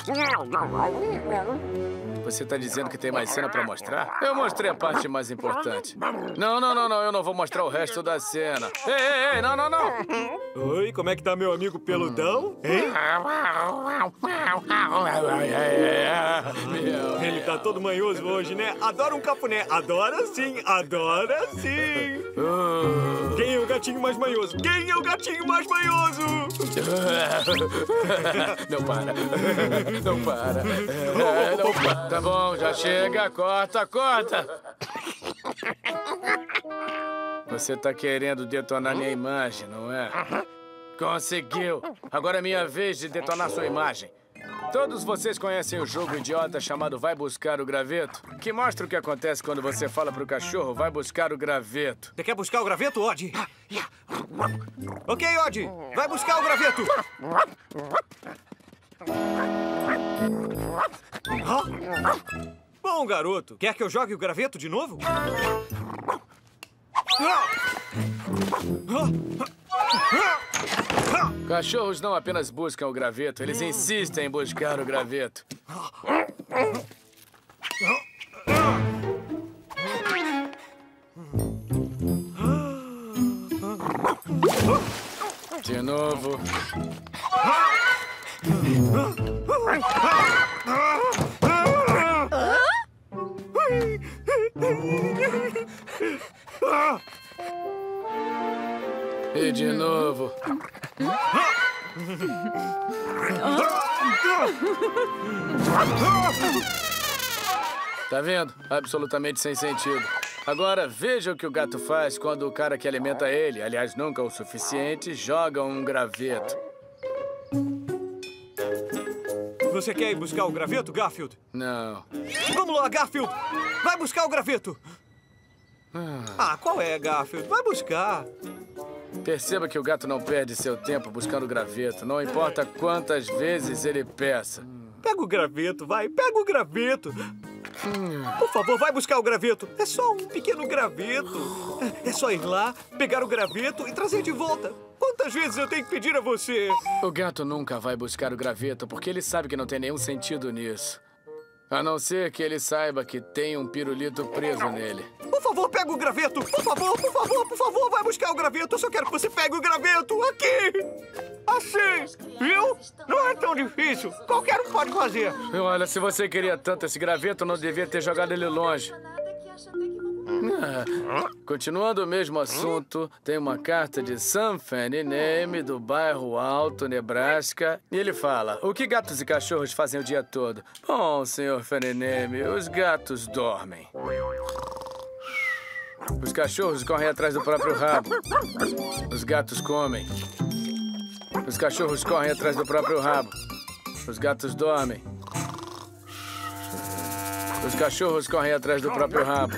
S1: Você tá dizendo que tem mais cena pra mostrar? Eu mostrei a parte mais importante. Não, não, não, não. Eu não vou mostrar o resto da cena. Ei, ei, ei, não, não, não.
S6: Oi, como é que tá meu amigo peludão? Hein? Ele tá todo manhoso hoje, né? Adora um cafuné. Adora sim, adora sim. Quem é o gatinho mais manhoso? Quem é o gatinho mais manhoso?
S1: Não para. Não para. Não para. Tá bom, já chega. Corta, corta. Você tá querendo detonar minha imagem, não é? Conseguiu. Agora é minha vez de detonar sua imagem. Todos vocês conhecem o jogo idiota chamado Vai Buscar o Graveto? Que mostra o que acontece quando você fala pro cachorro vai buscar o graveto.
S6: Você quer buscar o graveto, Odd? Ok, Odd. Vai buscar o graveto. Hã? Bom, garoto. Quer que eu jogue o graveto de novo?
S1: Cachorros não apenas buscam o graveto, eles insistem em buscar o graveto. De novo. E de novo. Tá vendo? Absolutamente sem sentido. Agora, veja o que o gato faz quando o cara que alimenta ele, aliás, nunca o suficiente, joga um graveto.
S6: Você quer ir buscar o graveto, Garfield?
S1: Não.
S6: Vamos lá, Garfield! Vai buscar o graveto! Ah, qual é, Garfield? Vai buscar.
S1: Perceba que o gato não perde seu tempo buscando o graveto, não importa quantas vezes ele peça.
S6: Pega o graveto, vai, pega o graveto. Por favor, vai buscar o graveto. É só um pequeno graveto. É só ir lá, pegar o graveto e trazer de volta. Quantas vezes eu tenho que pedir a você?
S1: O gato nunca vai buscar o graveto porque ele sabe que não tem nenhum sentido nisso. A não ser que ele saiba que tem um pirulito preso nele.
S6: Por favor, pega o graveto. Por favor, por favor, por favor, vai buscar o graveto. Eu só quero que você pegue o graveto aqui. Assim, viu? Não é tão difícil. Qualquer um pode fazer.
S1: Olha, se você queria tanto esse graveto, não devia ter jogado ele longe. Ah, continuando o mesmo assunto, tem uma carta de Sam Fenningham, do bairro Alto, Nebraska. E ele fala, o que gatos e cachorros fazem o dia todo? Bom, senhor Fenningham, os gatos dormem. Os cachorros correm atrás do próprio rabo. Os gatos comem. Os cachorros correm atrás do próprio rabo. Os gatos dormem. Os cachorros correm atrás do próprio rabo.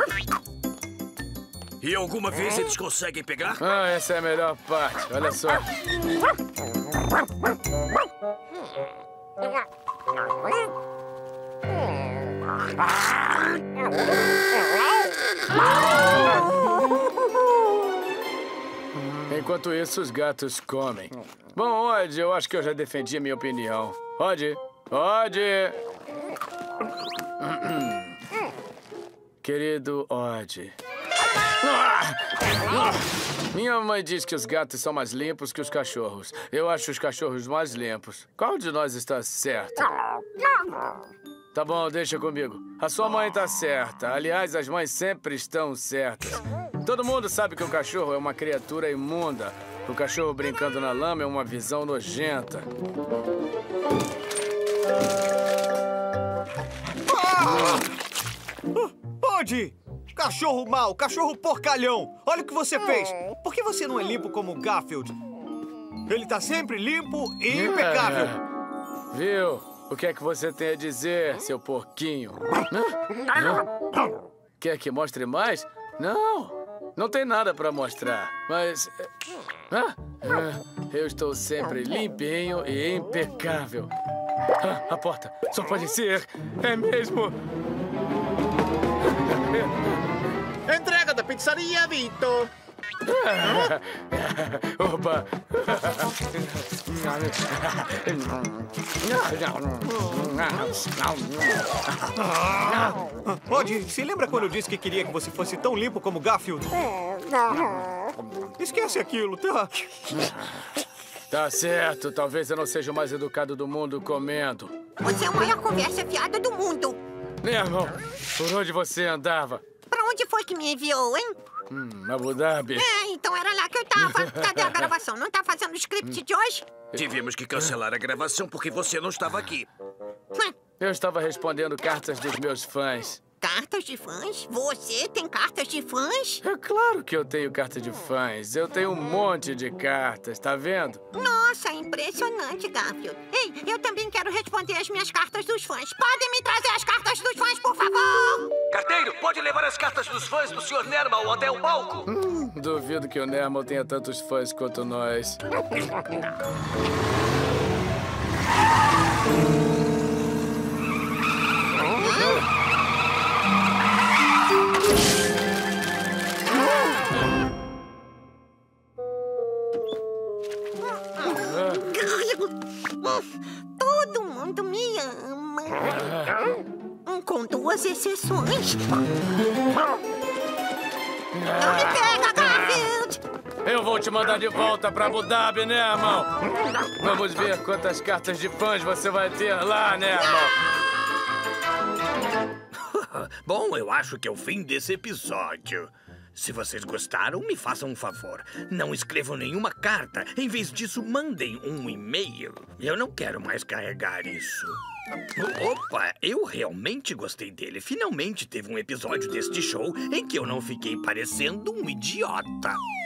S10: E alguma vez eles conseguem pegar?
S1: Ah, essa é a melhor parte. Olha só. Enquanto isso, os gatos comem. Bom, Odd, eu acho que eu já defendi a minha opinião. Odd, Odd. Querido Odd. Minha mãe diz que os gatos são mais limpos que os cachorros. Eu acho os cachorros mais limpos. Qual de nós está certo? Tá bom, deixa comigo. A sua mãe tá certa. Aliás, as mães sempre estão certas. Todo mundo sabe que o cachorro é uma criatura imunda. O cachorro brincando na lama é uma visão nojenta.
S6: Pode! Cachorro mau, cachorro porcalhão! Olha o que você fez! Por que você não é limpo como o Garfield? Ele tá sempre limpo e impecável!
S1: É. Viu? O que é que você tem a dizer, seu porquinho? Não? Quer que mostre mais? Não! Não tem nada pra mostrar, mas... Ah, eu estou sempre limpinho e impecável. Ah, a porta! Só pode ser! É mesmo!
S12: Entrega da pizzaria, Vito!
S1: Opa!
S6: Odd, se lembra quando eu disse que queria que você fosse tão limpo como Garfield? Esquece aquilo, tá?
S1: Tá certo. Talvez eu não seja o mais educado do mundo comendo.
S15: Você é a maior conversa fiada do mundo.
S1: Nermal, por onde você andava?
S15: Pra onde foi que me enviou, hein?
S1: Hum, Abu Dhabi.
S15: É, então era lá que eu tava. Cadê a gravação? Não tá fazendo o script de hoje?
S10: Tivemos que cancelar a gravação porque você não estava aqui.
S1: Eu estava respondendo cartas dos meus fãs.
S15: Cartas de fãs? Você tem cartas de fãs?
S1: É claro que eu tenho carta de fãs. Eu tenho um monte de cartas, tá vendo?
S15: Nossa, impressionante, Garfield. Ei, eu também quero responder as minhas cartas dos fãs. Podem me trazer as cartas dos fãs, por favor?
S13: Carteiro, pode levar as cartas dos fãs do senhor Nermal até o palco?
S1: Hum, duvido que o Nermal tenha tantos fãs quanto nós.
S15: Todo mundo me ama. Com duas exceções. Não me pega, Garfield!
S1: Eu vou te mandar de volta pra Abu Dhabi, né, irmão? Vamos ver quantas cartas de fãs você vai ter lá, né, irmão?
S10: Bom, eu acho que é o fim desse episódio. Se vocês gostaram, me façam um favor. Não escrevam nenhuma carta. Em vez disso, mandem um e-mail. Eu não quero mais carregar isso. Opa, eu realmente gostei dele. Finalmente teve um episódio deste show em que eu não fiquei parecendo um idiota.